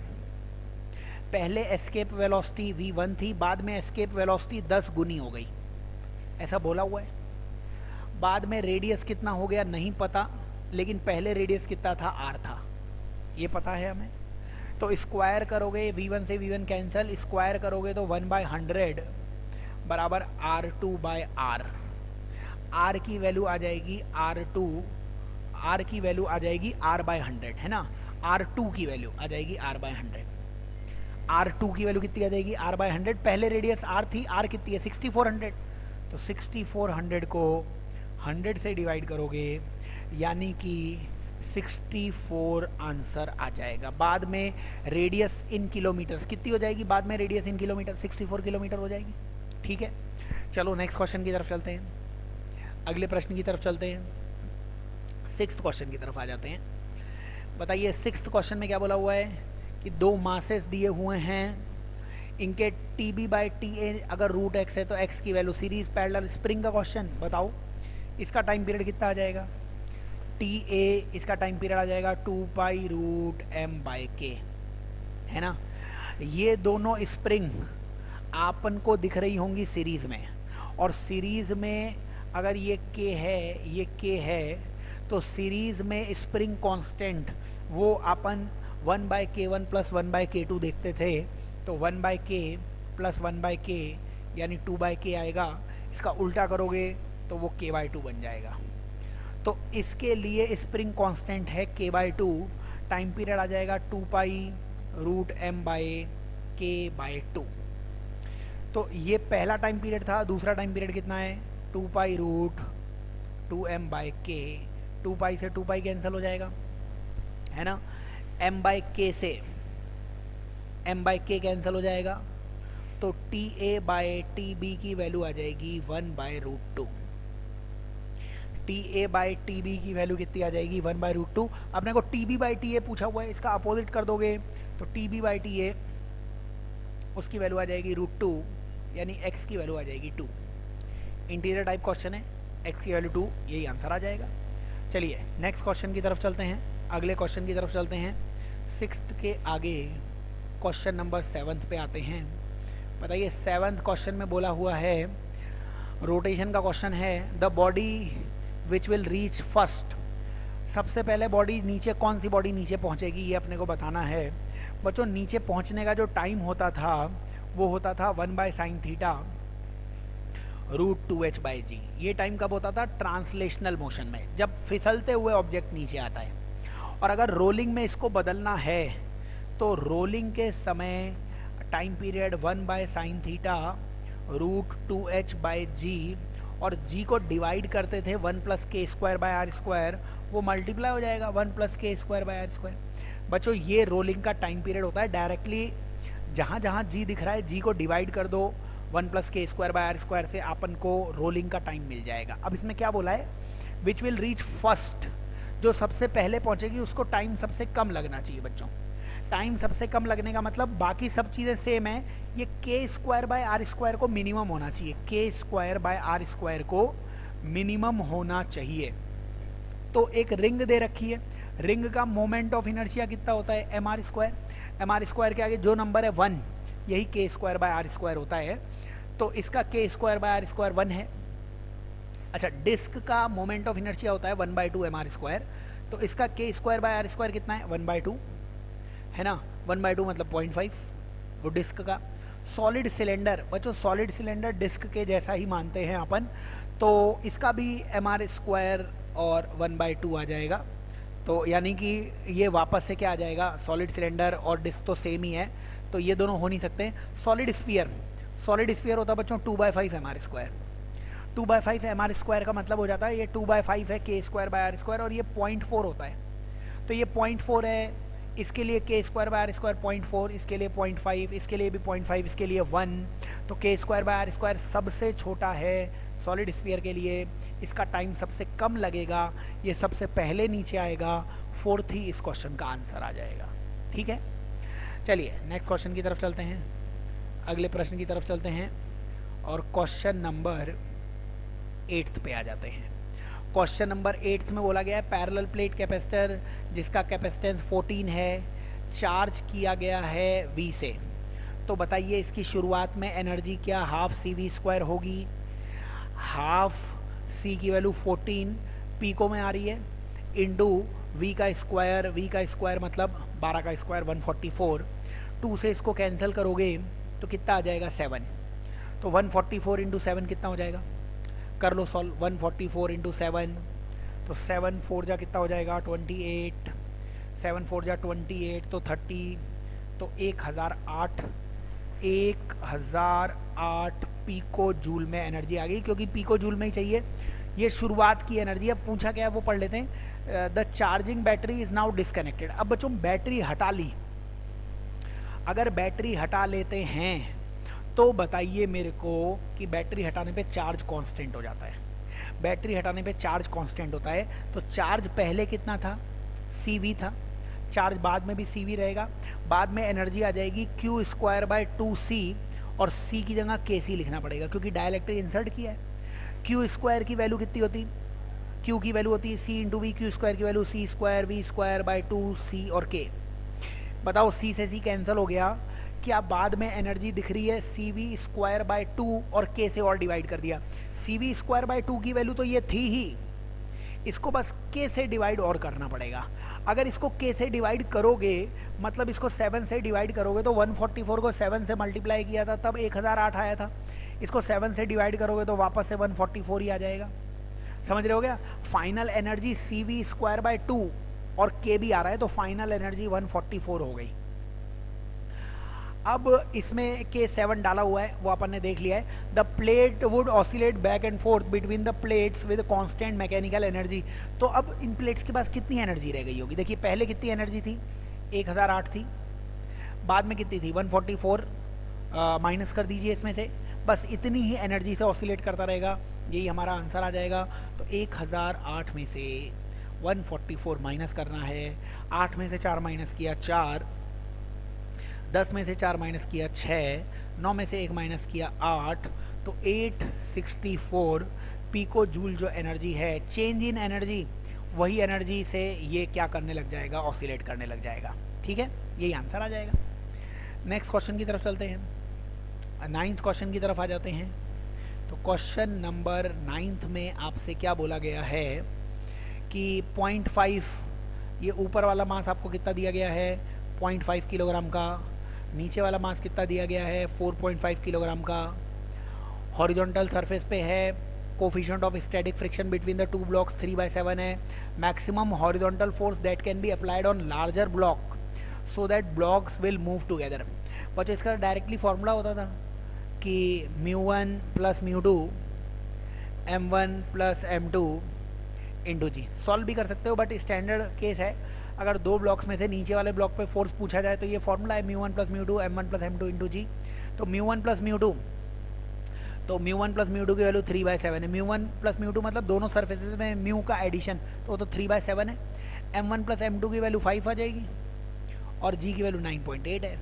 पहले एस्केप वेलोसिटी वी वन थी, बाद में एस्केप वेलोसिटी दस गुनी हो गई, ऐसा बोला हुआ है। बाद में रेडियस कितना हो गया नहीं पता, लेकिन पहले रेडियस कितना था, आर था, ये पता है हमें। तो स्क्वायर करोगे, वी वन से वी वन कैंसिल, स्क्वायर करोगे तो वन बाय हंड्रेड बराबर r two by r. Are की वैल्यू आ जाएगी आर टू, आर की वैल्यू आ जाएगी आर बाय हंड्रेड, है ना। आर टू की वैल्यू आ जाएगी r by hundred. R two की वैल्यू कितनी आ जाएगी, आर बाय हंड्रेड। पहले रेडियस आर थी, आर कितनी है, सिक्सटी फोर हंड्रेड, तो सिक्सटी फोर हंड्रेड को हंड्रेड से डिवाइड करोगे, यानी कि सिक्सटी फोर आंसर आ जाएगा। बाद में रेडियस इन किलोमीटर्स कितनी हो जाएगी, बाद में radius in kilometre sixty four kilometre हो जाएगी। ठीक है, चलो नेक्स्ट क्वेश्चन की तरफ चलते हैं, अगले प्रश्न की तरफ चलते हैं, सिक्स्थ क्वेश्चन की तरफ आ जाते हैं। बताइए सिक्स्थ क्वेश्चन में क्या बोला हुआ है कि दो मासेस दिए हुए हैं, इनके t b by t a अगर रूट एक्स है तो एक्स की वैल्यू, सीरीज पैरेलल स्प्रिंग का क्वेश्चन। बताओ इसका टाइम पीरियड कितना आ जाएगा, टी ए, इसका टाइम पीरियड आ जाएगा two pi root m by k, है ना। ये दोनों स्प्रिंग आपन को दिख रही होंगी सीरीज में, और सीरीज में अगर ये के है, ये के है, तो सीरीज में स्प्रिंग कांस्टेंट वो अपन one by k one plus one by k two देखते थे, तो one by k plus one by k यानी टू बाय के आएगा। इसका उल्टा करोगे तो वो के बाय टू बन जाएगा। तो इसके लिए स्प्रिंग कांस्टेंट है k by two, time period आ जाएगा two pi root m by k by two. तो ये पहला टाइम पीरियड था, दूसरा टाइम पीरियड कितना है, two pi root two m by k, two pi से टू पाई कैंसिल हो जाएगा, है ना। एम बाय के से एम बाय के कैंसिल हो जाएगा, तो t a by t b की वैल्यू आ जाएगी one by root two. T a by t b की वैल्यू कितनी आ जाएगी, वन बाई रूट टू। अपने को t b by t a पूछा हुआ है, इसका अपोजिट कर दोगे तो t b by t a उसकी वैल्यू आ जाएगी रूट टू, यानी एक्स की वैल्यू आ जाएगी टू। इंटीरियर टाइप क्वेश्चन है, एक्स की वैल्यू टू, यही आंसर आ जाएगा। चलिए नेक्स्ट क्वेश्चन की तरफ चलते हैं, अगले क्वेश्चन की तरफ चलते हैं। सिक्स्थ के आगे क्वेश्चन नंबर सेवन्थ पे आते हैं। बताइए सेवन्थ क्वेश्चन में बोला हुआ है, रोटेशन का क्वेश्चन है, the body which will reach first, सबसे पहले बॉडी नीचे, कौन सी बॉडी नीचे पहुंचेगी ये अपने को बताना है। बच्चों नीचे पहुंचने का जो टाइम होता था वो होता था one by sine theta root two H by g. ये टाइम कब होता था, ट्रांसलेशनल मोशन में, जब फिसलते हुए ऑब्जेक्ट नीचे आता है। और अगर रोलिंग में इसको बदलना है तो रोलिंग के समय time period one by sine theta root two H by G, और जी को डिवाइड करते थे one plus K square by R square, वो मल्टीप्लाई हो जाएगा one plus K square by R square. बच्चों ये रोलिंग का टाइम पीरियड होता है, डायरेक्टली जहाँ जहाँ जी दिख रहा है जी को डिवाइड कर दो one plus K square by R square से, अपन को रोलिंग का टाइम मिल जाएगा। अब इसमें क्या बोला है, विच विल रीच फर्स्ट, जो सबसे पहले पहुँचेगी उसको टाइम सबसे कम लगना चाहिए। बच्चों टाइम सबसे कम लगने का मतलब बाकी सब चीज़ें सेम है, ये K square by R square को मिनिमम होना चाहिए, K square by R square को मिनिमम होना चाहिए। तो एक रिंग दे रखी है, रिंग का मोमेंट ऑफ इनर्शिया कितना होता है, M R square, M R square के आगे जो नंबर है वन, यही के स्क्वायर बाय आर स्क्वायर होता है, तो इसका K square by R square one है। अच्छा डिस्क का मोमेंट ऑफ इनर्शिया होता है one by two M R square, तो इसका K square by R square कितना है, वन बाई टू, है ना, वन बाई टू मतलब पॉइंट फाइव वो डिस्क का। सॉलिड सिलेंडर, बच्चों सॉलिड सिलेंडर डिस्क के जैसा ही मानते हैं अपन, तो इसका भी एम आर स्क्वायर और वन बाई टू आ जाएगा। तो यानी कि ये वापस से क्या आ जाएगा, सॉलिड सिलेंडर और डिस्क तो सेम ही है, तो ये दोनों हो नहीं सकते। सॉलिड स्फीयर, सॉलिड स्फीयर होता है बच्चों two by five M R square, two by five M R square का मतलब हो जाता है ये टू बाई फाइव है के स्क्वायर बाय आर स्क्वायर, और ये पॉइंट फोर होता है, तो ये पॉइंट फोर है, इसके लिए K square by R square point four, इसके लिए पॉइंट फाइव, इसके लिए भी पॉइंट फाइव, इसके लिए वन, तो के स्क्वायर बाय आर स्क्वायर सबसे छोटा है सॉलिड स्फीयर के लिए, इसका टाइम सबसे कम लगेगा, ये सबसे पहले नीचे आएगा, फोर्थ ही इस क्वेश्चन का आंसर आ जाएगा। ठीक है, चलिए नेक्स्ट क्वेश्चन की तरफ चलते हैं। अगले प्रश्न की तरफ चलते हैं और क्वेश्चन नंबर एट्थ पे आ जाते हैं। क्वेश्चन नंबर एट्थ में बोला गया है पैरेलल प्लेट कैपेसिटर जिसका कैपेसिटेंस फोर्टीन है, चार्ज किया गया है V से। तो बताइए इसकी शुरुआत में एनर्जी क्या हाफ सी वी स्क्वायर होगी। हाफ सी की वैल्यू फोर्टीन पीको में आ रही है इंटू वी का स्क्वायर, वी का स्क्वायर मतलब बारह का स्क्वायर वन फोर्टी फोर। टू से इसको कैंसिल करोगे तो कितना आ जाएगा सेवन। तो one forty four into seven कितना हो जाएगा, कर लो solve. One forty four into seven, तो सेवन फोर जा कितना हो जाएगा ट्वेंटी एट, सेवन फोर जा ट्वेंटी एट तो थर्टी, तो एक हज़ार आठ एक हज़ार आठ पीको जूल में एनर्जी आ गई, क्योंकि पीको जूल में ही चाहिए। ये शुरुआत की एनर्जी। अब पूछा क्या है वो पढ़ लेते हैं। The charging battery is now disconnected. अब बच्चों बैटरी हटा ली, अगर बैटरी हटा लेते हैं तो बताइए मेरे को कि बैटरी हटाने पे चार्ज कांस्टेंट हो जाता है। बैटरी हटाने पे चार्ज कांस्टेंट होता है, तो चार्ज पहले कितना था, सीवी था, चार्ज बाद में भी सीवी रहेगा। बाद में एनर्जी आ जाएगी क्यू स्क्वायर बाय टू सी, और सी की जगह के सी लिखना पड़ेगा क्योंकि डाइलेक्ट्रिक इंसर्ट किया है। क्यू स्क्वायर की वैल्यू कितनी होती, क्यू की वैल्यू होती है C into V, Q square की value C square V square by two सी और के। बताओ सी से सी कैंसिल हो गया, क्या बाद में एनर्जी दिख रही है C V square by two और के से और डिवाइड कर दिया। C V square by two की वैल्यू तो ये थी ही, इसको बस के से डिवाइड और करना पड़ेगा। अगर इसको के से डिवाइड करोगे मतलब इसको सेवन से डिवाइड करोगे तो वन फोर्टी फोर को सेवन से मल्टीप्लाई किया था तब एक हज़ार आठ आया था, इसको सेवन से डिवाइड करोगे तो वापस से वन फोर्टी फोर ही आ जाएगा। समझ रहे हो क्या। Final energy C V square by two और के भी आ रहा है, तो final energy one forty four हो गई। अब इसमें के सेवन डाला हुआ है वो अपन ने देख लिया है। The plate would oscillate back and forth between the plates with constant mechanical energy. तो अब इन प्लेट्स के पास कितनी एनर्जी रह गई होगी, देखिए पहले कितनी एनर्जी थी एक हज़ार आठ थी, बाद में कितनी थी वन फोर्टी फोर, माइनस कर दीजिए इसमें से, बस इतनी ही एनर्जी से ऑसिलेट करता रहेगा। यही हमारा आंसर आ जाएगा। तो एक हज़ार आठ में से वन फोर्टी फोर माइनस करना है, आठ में से चार माइनस किया चार, दस में से चार माइनस किया छः, नौ में से एक माइनस किया आठ, तो eight sixty four pico joule जो एनर्जी है, चेंज इन एनर्जी, वही एनर्जी से ये क्या करने लग जाएगा, ऑसिलेट करने लग जाएगा। ठीक है, यही आंसर आ जाएगा। नेक्स्ट क्वेश्चन की तरफ चलते हैं, नाइन्थ क्वेश्चन की तरफ आ जाते हैं। तो क्वेश्चन नंबर नाइन्थ में आपसे क्या बोला गया है कि पॉइंट फाइव, ये ऊपर वाला मास आपको कितना दिया गया है पॉइंट फाइव किलोग्राम का, नीचे वाला मास कितना दिया गया है फोर पॉइंट फाइव किलोग्राम का, हॉरिजॉन्टल सरफेस पे है, coefficient of static friction between the two blocks three by seven है, maximum horizontal force that can be applied on larger block so that blocks will move together. बच्चों इसका डायरेक्टली फॉर्मूला होता था कि mu one plus mu two M one plus M two into G. Solve भी कर सकते हो बट स्टैंडर्ड केस है, अगर दो ब्लॉक्स में से नीचे वाले ब्लॉक पे फोर्स पूछा जाए तो ये फॉर्मूला है mu one plus mu two M one plus M two into G. तो mu one plus mu two, तो mu one plus mu two की वैल्यू थ्री बाई सेवन है, mu one plus mu two मतलब दोनों सर्फेसेज में म्यू का एडिशन, तो वो तो थ्री बाई सेवन है। M one plus M two की वैल्यू फाइव आ जाएगी और जी की वैल्यू नाइन पॉइंट एट है,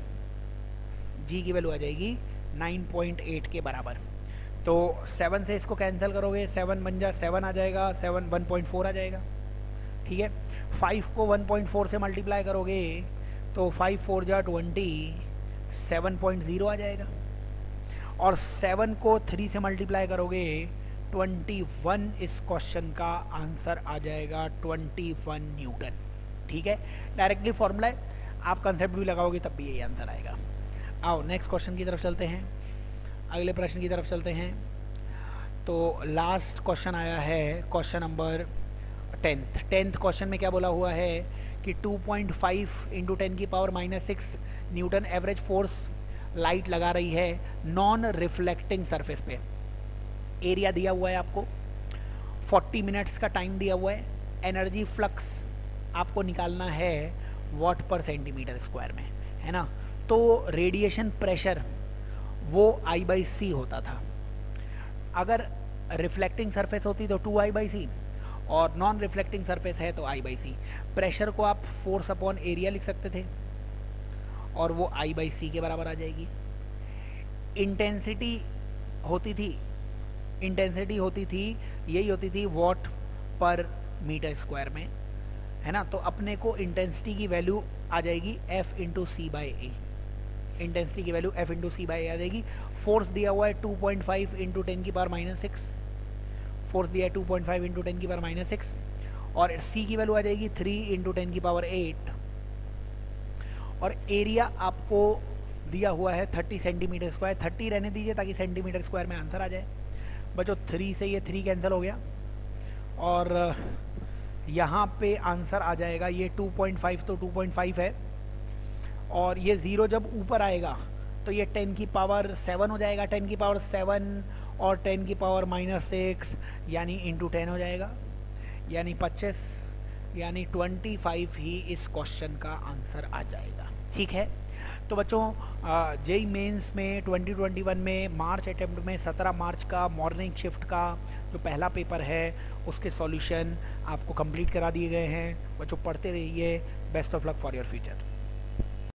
जी की वैल्यू आ जाएगी नाइन पॉइंट एट के बराबर। तो सेवन से इसको कैंसिल करोगे, सेवन बन जा सेवन आ जाएगा, सेवन वन पॉइंट फोर आ जाएगा। ठीक है, फाइव को वन पॉइंट फोर से मल्टीप्लाई करोगे तो फाइव फोर जा ट्वेंटी, सेवन पॉइंट ज़ीरो आ जाएगा, और सेवन को थ्री से मल्टीप्लाई करोगे ट्वेंटी वन, इस क्वेश्चन का आंसर आ जाएगा ट्वेंटी वन न्यूटन। ठीक है, डायरेक्टली फॉर्मूला है, आप कंसेप्ट भी लगाओगे तब भी यही आंसर आएगा। आओ नेक्स्ट क्वेश्चन की तरफ चलते हैं, अगले प्रश्न की तरफ चलते हैं। तो लास्ट क्वेश्चन आया है question number tenth. Tenth question में क्या बोला हुआ है कि two point five into ten की power minus six newton average force light लगा रही है नॉन रिफ्लेक्टिंग सरफेस पे। एरिया दिया हुआ है आपको, फोर्टी मिनट्स का टाइम दिया हुआ है, एनर्जी फ्लक्स आपको निकालना है वॉट पर सेंटीमीटर स्क्वायर में, है ना। तो रेडिएशन प्रेशर वो आई बाई सी होता था, अगर रिफ्लेक्टिंग सरफेस होती तो टू आई बाई सी, और नॉन रिफ्लेक्टिंग सरफेस है तो आई बाई सी। प्रेशर को आप फोर्स अपॉन एरिया लिख सकते थे और वो आई बाई सी के बराबर आ जाएगी। इंटेंसिटी होती थी इंटेंसिटी होती थी यही होती थी वॉट पर मीटर स्क्वायर में, है ना। तो अपने को इंटेंसिटी की वैल्यू आ जाएगी F into C by A, intensity की value F into C by A आ जाएगी। फोर्स दिया हुआ है two point five into ten की पावर माइनस सिक्स, फोर्स दिया है two point five into ten की पावर माइनस सिक्स, और सी की वैल्यू आ जाएगी थ्री इंटू टेन की पावर एट, और एरिया आपको दिया हुआ है थर्टी सेंटीमीटर स्क्वायर। थर्टी रहने दीजिए ताकि सेंटीमीटर स्क्वायर में आंसर आ जाए। बच्चों थ्री से ये थ्री कैंसिल हो गया, और यहाँ पे आंसर आ जाएगा ये टू पॉइंट फाइव, तो टू पॉइंट फाइव है, और ये ज़ीरो जब ऊपर आएगा तो ये टेन की पावर सेवन हो जाएगा, टेन की पावर सेवन और टेन की पावर माइनस सिक्स यानी इंटू टेन हो जाएगा, यानी पच्चीस, यानी ट्वेंटी फाइव ही इस क्वेश्चन का आंसर आ जाएगा। ठीक है, तो बच्चों जेई मेंस में ट्वेंटी ट्वेंटी वन में मार्च अटेम्प्ट में सत्रह मार्च का मॉर्निंग शिफ्ट का जो पहला पेपर है उसके सॉल्यूशन आपको कंप्लीट करा दिए गए हैं। बच्चों पढ़ते रहिए। Best of luck for your future.